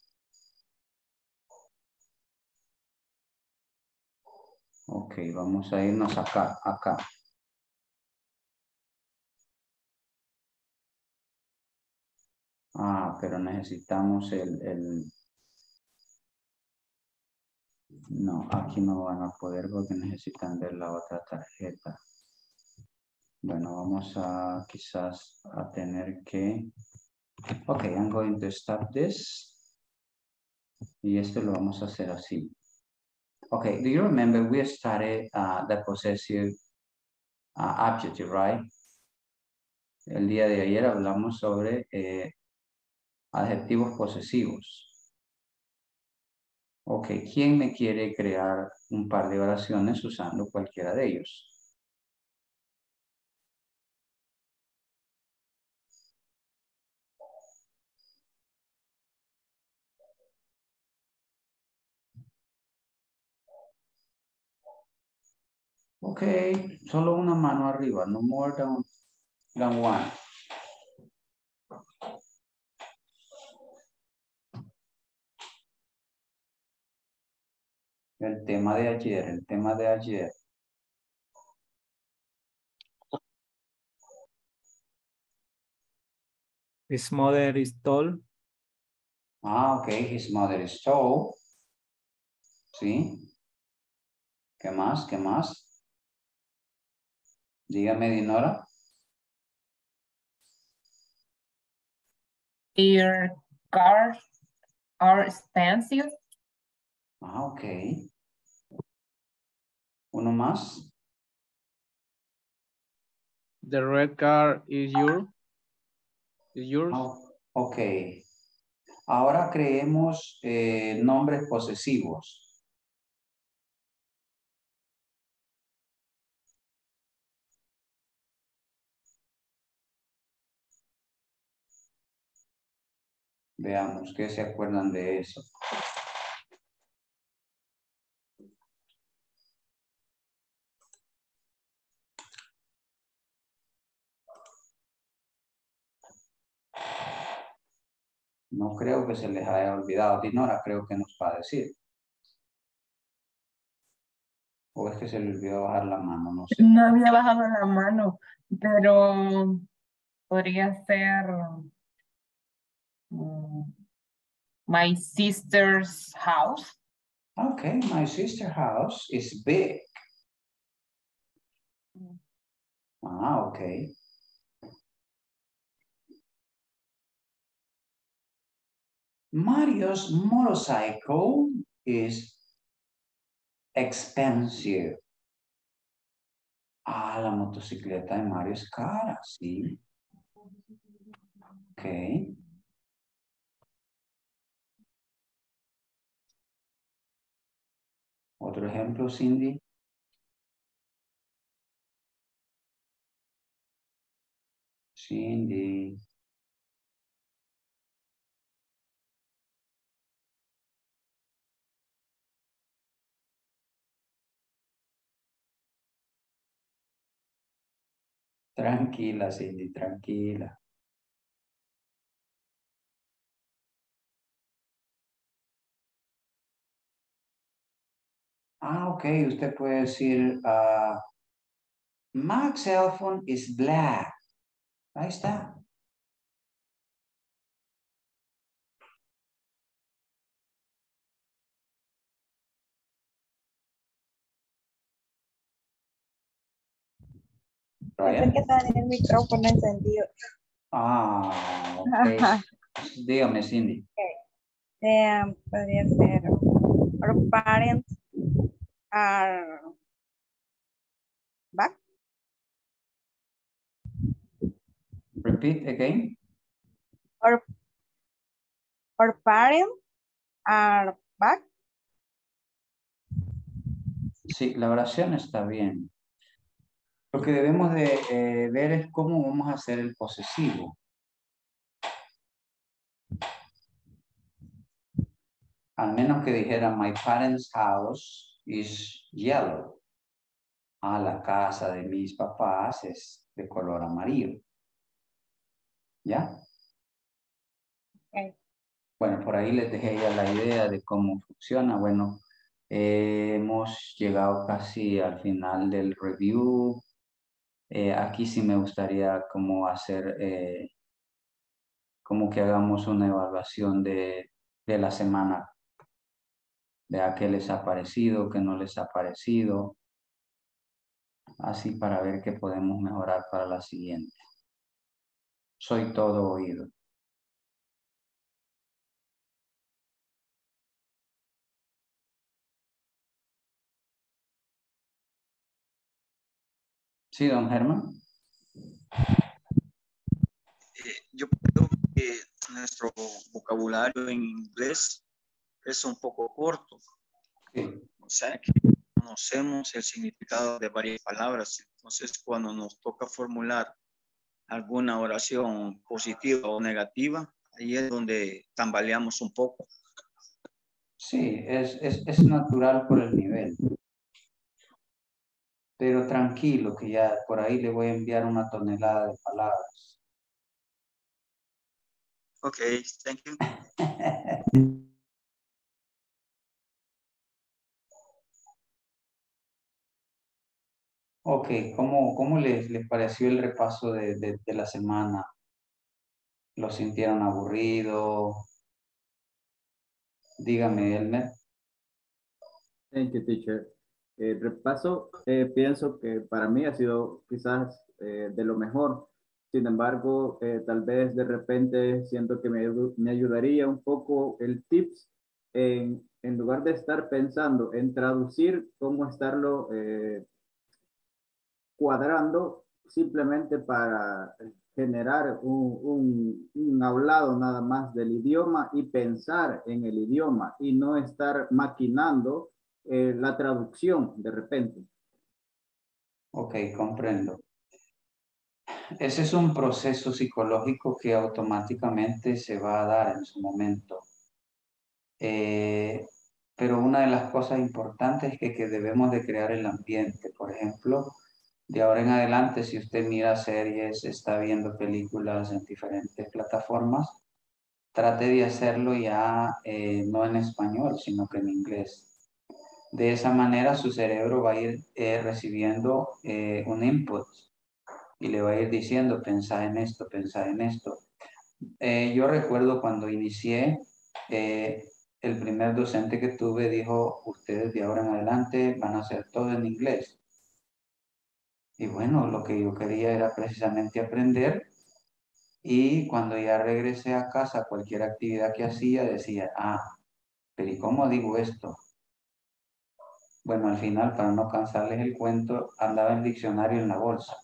Ok, vamos a irnos acá, acá. Pero necesitamos No, aquí no van a poder porque necesitan ver la otra tarjeta. Bueno, vamos a quizás a tener que... Ok, I'm going to stop this. Y esto lo vamos a hacer así. Okay, do you remember we started the possessive adjective, right? El día de ayer hablamos sobre adjetivos posesivos. Ok, ¿quién me quiere crear un par de oraciones usando cualquiera de ellos? Ok, solo una mano arriba, no more than one. El tema de ayer. His mother is tall. Ah, ok, his mother is tall. ¿Sí? ¿Qué más? ¿Qué más? Dígame, Dinora. Their cars are expensive. Ah, ok. ¿Uno más? The red car is yours. Oh, ok. Ahora creemos nombres posesivos. Veamos, ¿qué se acuerdan de eso? No creo que se les haya olvidado. Dinora creo que nos va a decir. O es que se le olvidó bajar la mano, no sé. No había bajado la mano, pero podría ser my sister's house. Okay, my sister's house is big. Ah, okay. Mario's motorcycle is expensive. Ah, la motocicleta de Mario es cara, sí. Ok. Otro ejemplo, Cindy. Cindy. Tranquila, Cindy, tranquila. Ah, ok, usted puede decir, my cell phone is black. Ahí está. Pensé que tenía el micrófono encendido. Ah, ok. Dígame, Cindy. Podría ser, our parents are back. Repeat again. Our parents are back. Sí, la oración está bien. Lo que debemos de ver es cómo vamos a hacer el posesivo. Al menos que dijera, my parents' house is yellow. Ah, la casa de mis papás es de color amarillo. ¿Ya? Okay. Bueno, por ahí les dejé ya la idea de cómo funciona. Bueno, hemos llegado casi al final del review. Aquí sí me gustaría como hacer, como que hagamos una evaluación de la semana. Vea qué les ha parecido, qué no les ha parecido. Así para ver qué podemos mejorar para la siguiente. Soy todo oído. Sí, don Germán. Yo creo que nuestro vocabulario en inglés es un poco corto. Sí. O sea que conocemos el significado de varias palabras. Entonces, cuando nos toca formular alguna oración positiva o negativa, ahí es donde tambaleamos un poco. Sí, es natural por el nivel. Pero tranquilo, que ya por ahí le voy a enviar una tonelada de palabras. Ok, thank you. Ok, ¿cómo les pareció el repaso de la semana? ¿Lo sintieron aburrido? Dígame, Elmer. Thank you, teacher. Repaso, pienso que para mí ha sido quizás de lo mejor. Sin embargo, tal vez de repente siento que me ayudaría un poco el tips en lugar de estar pensando en traducir, cómo estarlo cuadrando simplemente para generar un hablado nada más del idioma y pensar en el idioma y no estar maquinando la traducción de repente. Ok, comprendo. Ese es un proceso psicológico que automáticamente se va a dar en su momento. Pero una de las cosas importantes es que debemos de crear el ambiente. Por ejemplo, de ahora en adelante, si usted mira series, está viendo películas en diferentes plataformas, trate de hacerlo ya no en español, sino que en inglés. De esa manera su cerebro va a ir recibiendo un input y le va a ir diciendo, pensá en esto, pensá en esto. Yo recuerdo cuando inicié, el primer docente que tuve dijo, ustedes de ahora en adelante van a hacer todo en inglés. Y bueno, lo que yo quería era precisamente aprender. Y cuando ya regresé a casa, cualquier actividad que hacía, decía, pero ¿y cómo digo esto? Bueno, al final, para no cansarles el cuento, andaba el diccionario en la bolsa.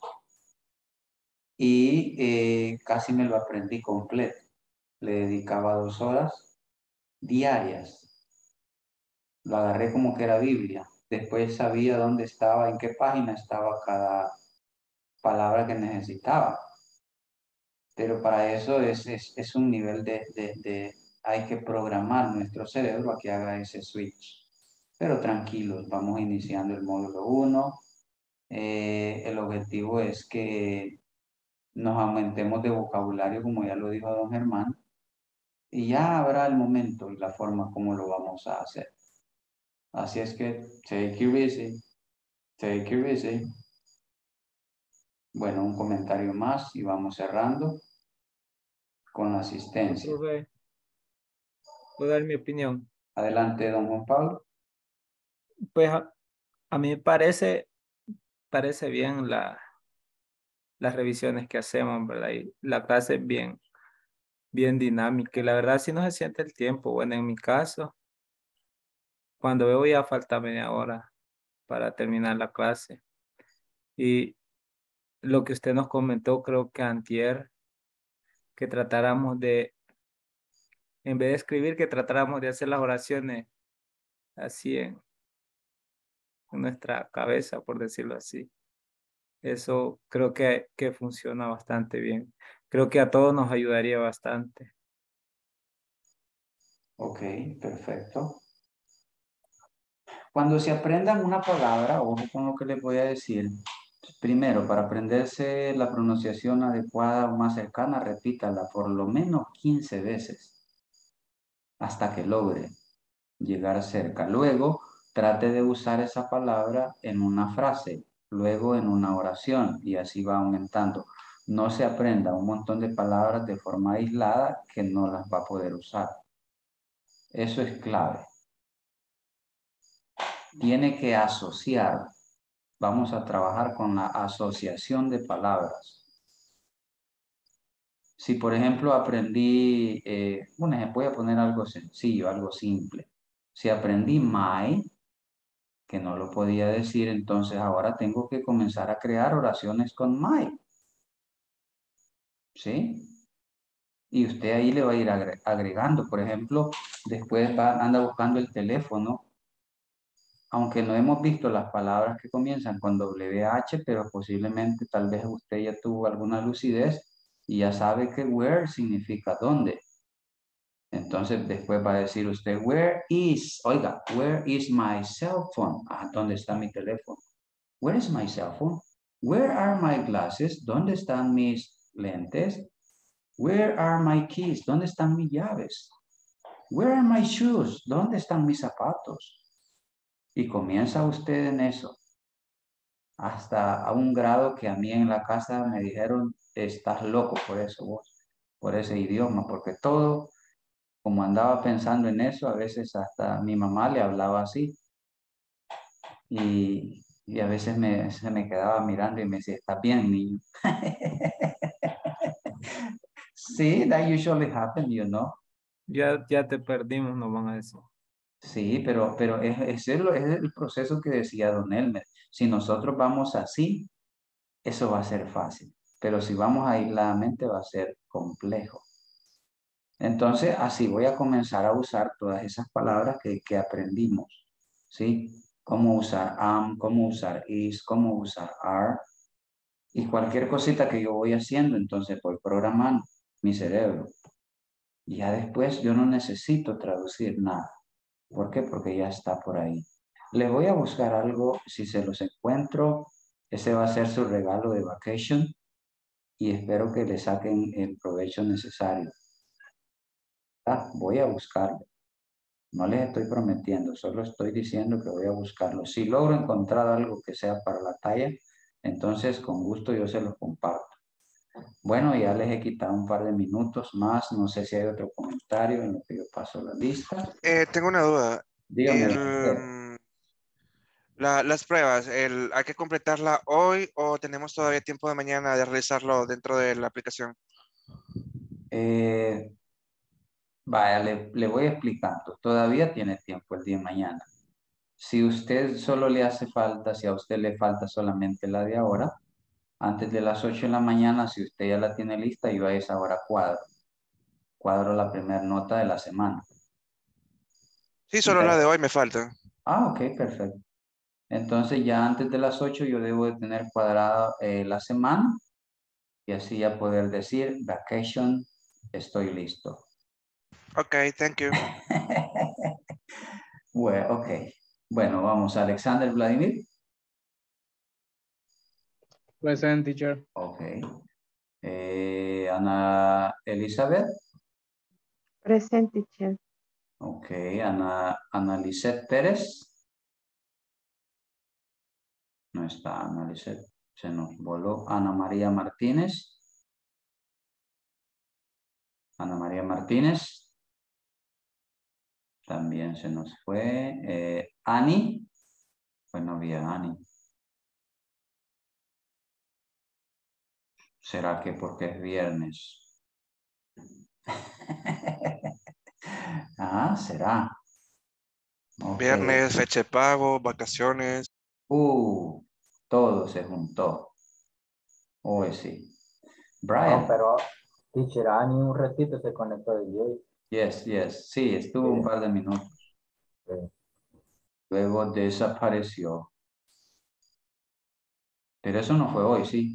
Y casi me lo aprendí completo. Le dedicaba 2 horas diarias. Lo agarré como que era Biblia. Después sabía dónde estaba, en qué página estaba cada palabra que necesitaba. Pero para eso es un nivel hay que programar nuestro cerebro a que haga ese switch. Pero tranquilos, vamos iniciando el módulo 1. El objetivo es que nos aumentemos de vocabulario, como ya lo dijo don Germán, y ya habrá el momento y la forma como lo vamos a hacer. Así es que, take it easy, take it easy. Bueno, un comentario más y vamos cerrando con la asistencia. ¿Puedo dar mi opinión? Adelante, don Juan Pablo. Pues a mí me parece bien las revisiones que hacemos, ¿verdad? Y la clase es bien dinámica y la verdad sí no se siente el tiempo. Bueno, en mi caso, cuando veo ya falta media hora para terminar la clase. Y lo que usted nos comentó, creo que antier, que tratáramos en vez de escribir, que tratáramos de hacer las oraciones así en nuestra cabeza, por decirlo así. Eso creo que funciona bastante bien. Creo que a todos nos ayudaría bastante. Ok, perfecto. Cuando se aprendan una palabra, ojo con lo que les voy a decir. Primero, para aprenderse la pronunciación adecuada o más cercana, repítala por lo menos 15 veces hasta que logre llegar cerca. Luego, trate de usar esa palabra en una frase, luego en una oración y así va aumentando. No se aprenda un montón de palabras de forma aislada que no las va a poder usar. Eso es clave. Tiene que asociar. Vamos a trabajar con la asociación de palabras. Si, por ejemplo, aprendí, voy a poner algo sencillo, algo simple. Si aprendí my, que no lo podía decir, entonces ahora tengo que comenzar a crear oraciones con my. ¿Sí? Y usted ahí le va a ir agregando. Por ejemplo, después anda buscando el teléfono. Aunque no hemos visto las palabras que comienzan con WH, pero posiblemente tal vez usted ya tuvo alguna lucidez y ya sabe que where significa dónde. Entonces después va a decir usted, where is my cell phone? Ah, ¿dónde está mi teléfono? Where is my cell phone? Where are my glasses? ¿Dónde están mis lentes? Where are my keys? ¿Dónde están mis llaves? Where are my shoes? ¿Dónde están mis zapatos? Y comienza usted en eso. Hasta a un grado que a mí en la casa me dijeron, estás loco por eso vos, por ese idioma, porque todo, como andaba pensando en eso, a veces hasta mi mamá le hablaba así. Y a veces se me quedaba mirando y me decía, ¿estás bien, niño? Sí, that usually happens, you know. Ya te perdimos, nos van a decir. Sí, pero es el proceso que decía Don Elmer. Si nosotros vamos así, eso va a ser fácil. Pero si vamos aisladamente, va a ser complejo. Entonces, así voy a comenzar a usar todas esas palabras que aprendimos. ¿Sí? Cómo usar am, cómo usar is, cómo usar are. Y cualquier cosita que yo voy haciendo, entonces voy programando mi cerebro. Y ya después yo no necesito traducir nada. ¿Por qué? Porque ya está por ahí. Les voy a buscar algo, si se los encuentro, ese va a ser su regalo de vacation y espero que le saquen el provecho necesario. Voy a buscarlo. No les estoy prometiendo, solo estoy diciendo que voy a buscarlo. Si logro encontrar algo que sea para la talla, entonces con gusto yo se los comparto. Bueno, ya les he quitado un par de minutos más. No sé si hay otro comentario en lo que yo paso la lista. Tengo una duda. Dígame. Las pruebas, ¿hay que completarla hoy o tenemos todavía tiempo de mañana de realizarlo dentro de la aplicación? Vaya, le voy explicando. Todavía tiene tiempo el día de mañana. Si usted solo le hace falta, si a usted le falta solamente la de ahora, antes de las 8 de la mañana, si usted ya la tiene lista, yo a esa hora cuadro la primera nota de la semana. Sí, solo la de hoy me falta. Ah, ok, perfecto. Entonces ya antes de las 8 yo debo de tener cuadrada la semana y así ya poder decir, vacation, estoy listo. Ok, thank you. Bueno, ok. Bueno, vamos. Alexander Vladimir. Present, teacher. Ok. Ana Elizabeth. Present, teacher. Ok. Ana Lisette Pérez. No está Ana Lisette. Se nos voló. Ana María Martínez. Ana María Martínez. También se nos fue. Ani. Pues no había Ani. ¿Será que porque es viernes? Ah, será. Okay. Viernes, fecha de pago, vacaciones. Todo se juntó. Hoy sí. Brian. No, pero teacher, Ani un ratito se conectó de hoy. Yes. Sí, estuvo un par de minutos. Sí. Luego desapareció. Pero eso no fue hoy, sí.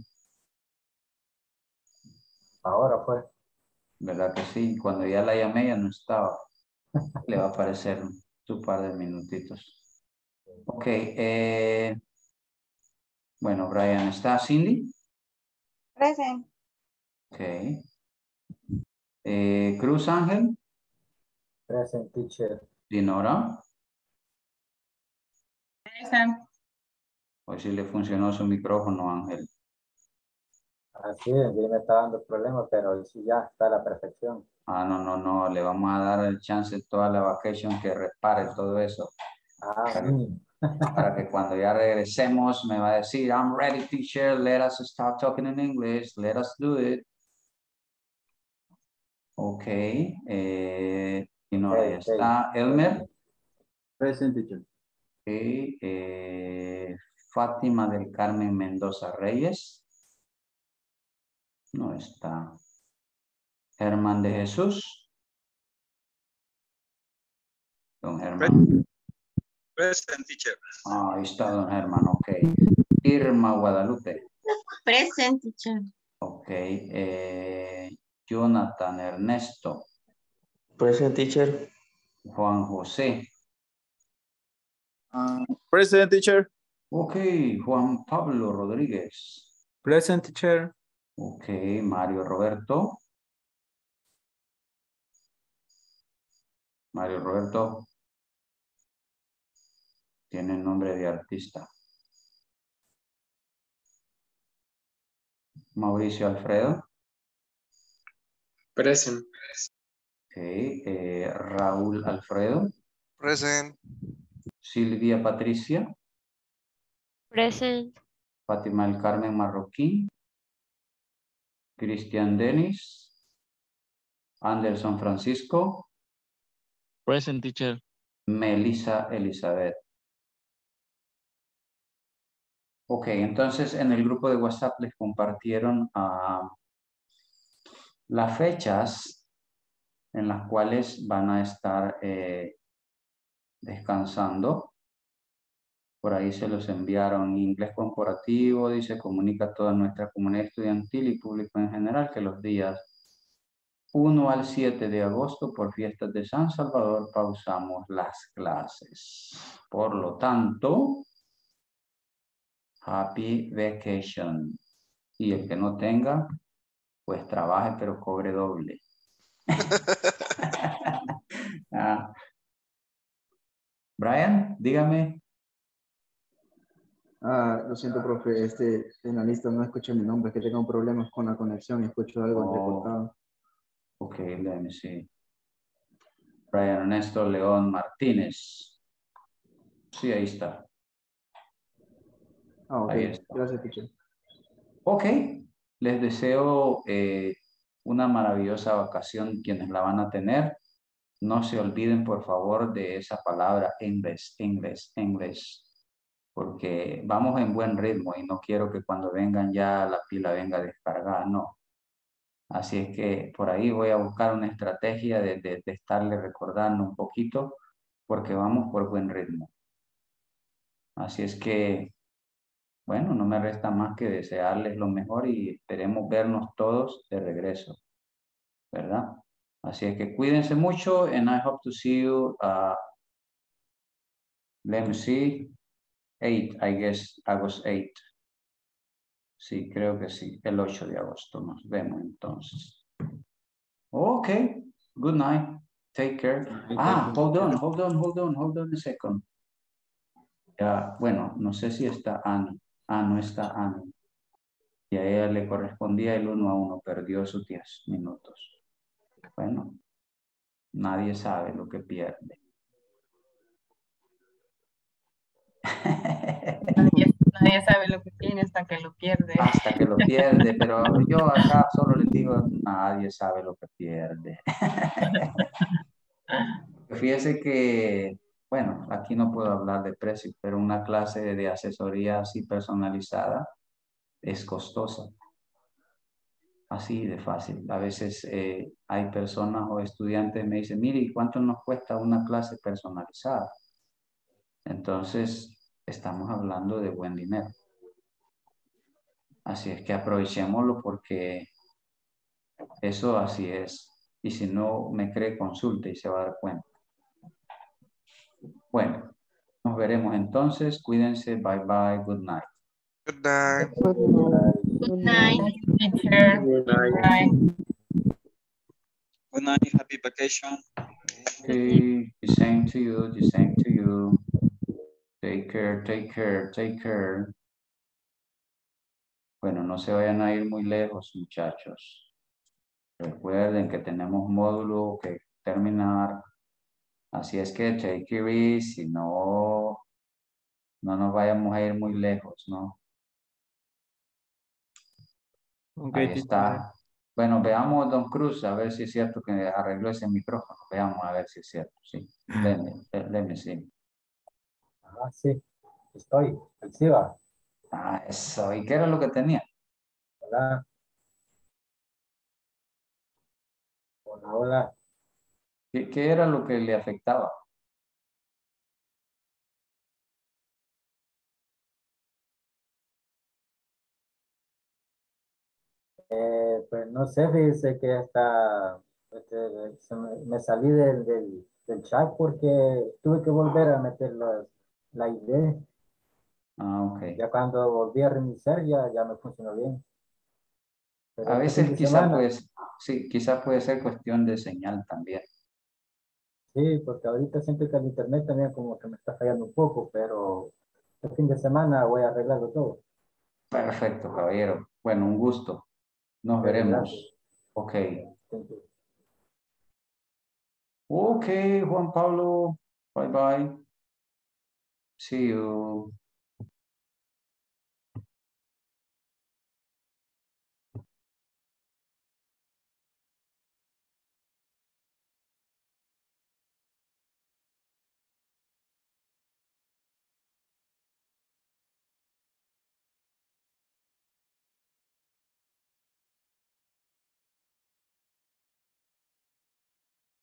Ahora fue. ¿Verdad que sí? Cuando ya la llamé ya no estaba. Le va a aparecer un par de minutitos. Ok. Bueno, Brian, ¿está Cindy? Present. Ok. Cruz Ángel. Present, teacher. Dinora. Present. Hoy sí le funcionó su micrófono, Ángel. Así es, ya me está dando problemas, pero sí ya está a la perfección. Ah, no, le vamos a dar el chance toda la vacation que repare todo eso. Para que cuando ya regresemos me va a decir, I'm ready, teacher, let us start talking in English, let us do it. Ok, y no, ya está. Elmer. Present, teacher. Fátima del Carmen Mendoza Reyes. No está. Germán de Jesús. Don Germán. Present, teacher. Ah, ahí está don Germán, ok. Irma Guadalupe. Present, teacher. Ok. Jonathan Ernesto. Present, teacher. Juan José. Present, teacher. Ok. Juan Pablo Rodríguez. Present, teacher. Ok. Mario Roberto. Mario Roberto. Tiene nombre de artista. Mauricio Alfredo. Present. Ok. Raúl Alfredo. Present. Silvia Patricia. Present. Fátima del Carmen Marroquín. Cristian Denis. Anderson Francisco. Present, teacher. Melissa Elizabeth. Ok, entonces en el grupo de WhatsApp les compartieron las fechas en las cuales van a estar descansando. Por ahí se los enviaron. Inglés corporativo, dice, comunica a toda nuestra comunidad estudiantil y público en general que los días 1 al 7 de agosto por fiestas de San Salvador pausamos las clases. Por lo tanto, happy vacation. Y el que no tenga, pues trabaje pero cobre doble. Brian, dígame. Lo siento, profe, en la lista no escuché mi nombre, es que tengo problemas con la conexión y escucho algo entrecortado. Ok, let me see. Brian Ernesto León Martínez. Sí, ahí está. Ok, Ahí está. gracias, teacher. Ok, les deseo una maravillosa vacación quienes la van a tener. No se olviden, por favor, de esa palabra English, porque vamos en buen ritmo y no quiero que cuando vengan ya la pila venga descargada, no. Así es que por ahí voy a buscar una estrategia de estarle recordando un poquito, porque vamos por buen ritmo. Así es que, bueno, no me resta más que desearles lo mejor y esperemos vernos todos de regreso, ¿verdad? Así es que cuídense mucho and I hope to see you, let me see, 8, I guess, August 8. Sí, creo que sí, el 8 de agosto nos vemos entonces. Ok, good night, take care. Hold on a second. Bueno, no sé si está Annie. No está Annie. Y a ella le correspondía el 1-1, perdió sus 10 minutos. Bueno, nadie sabe lo que pierde. Nadie sabe lo que tiene hasta que lo pierde. Hasta que lo pierde, pero yo acá solo les digo, nadie sabe lo que pierde. Fíjese que, bueno, aquí no puedo hablar de precios, pero una clase de asesoría así personalizada es costosa. Así de fácil. A veces hay personas o estudiantes que me dicen, mire, ¿y cuánto nos cuesta una clase personalizada? Entonces, estamos hablando de buen dinero. Así es que aprovechémoslo porque eso así es. Y si no me cree, consulte y se va a dar cuenta. Bueno, nos veremos entonces. Cuídense. Bye bye. Good night. Good night. Good night. Teacher. Good night. Good night, happy vacation. Okay, the same to you, the same to you. Take care, take care, take care. Bueno, no se vayan a ir muy lejos, muchachos. Recuerden que tenemos módulo que terminar. Así es que take it easy, no nos vayamos a ir muy lejos, ¿no? Okay, ahí está. Bueno, veamos, don Cruz, a ver si es cierto que arregló ese micrófono. Veamos a ver si es cierto, sí. Let me see. Ah, sí, estoy. Sí va. Ah, eso. ¿Y qué era lo que tenía? Hola. Hola, hola. ¿Qué era lo que le afectaba? Pues no sé, dice que hasta me salí del chat porque tuve que volver a meter la ID. Ah, ok. Ya cuando volví a reiniciar ya me funcionó bien. Pero A este fin veces de quizá semana, pues, sí, quizá puede ser cuestión de señal también. sí, porque ahorita siento que el internet también como que me está fallando un poco, pero este fin de semana voy a arreglarlo todo. Perfecto, caballero. Bueno, un gusto. Nos Ok, gracias. veremos. Ok. Thank you. Ok, Juan Pablo. Bye bye. See you.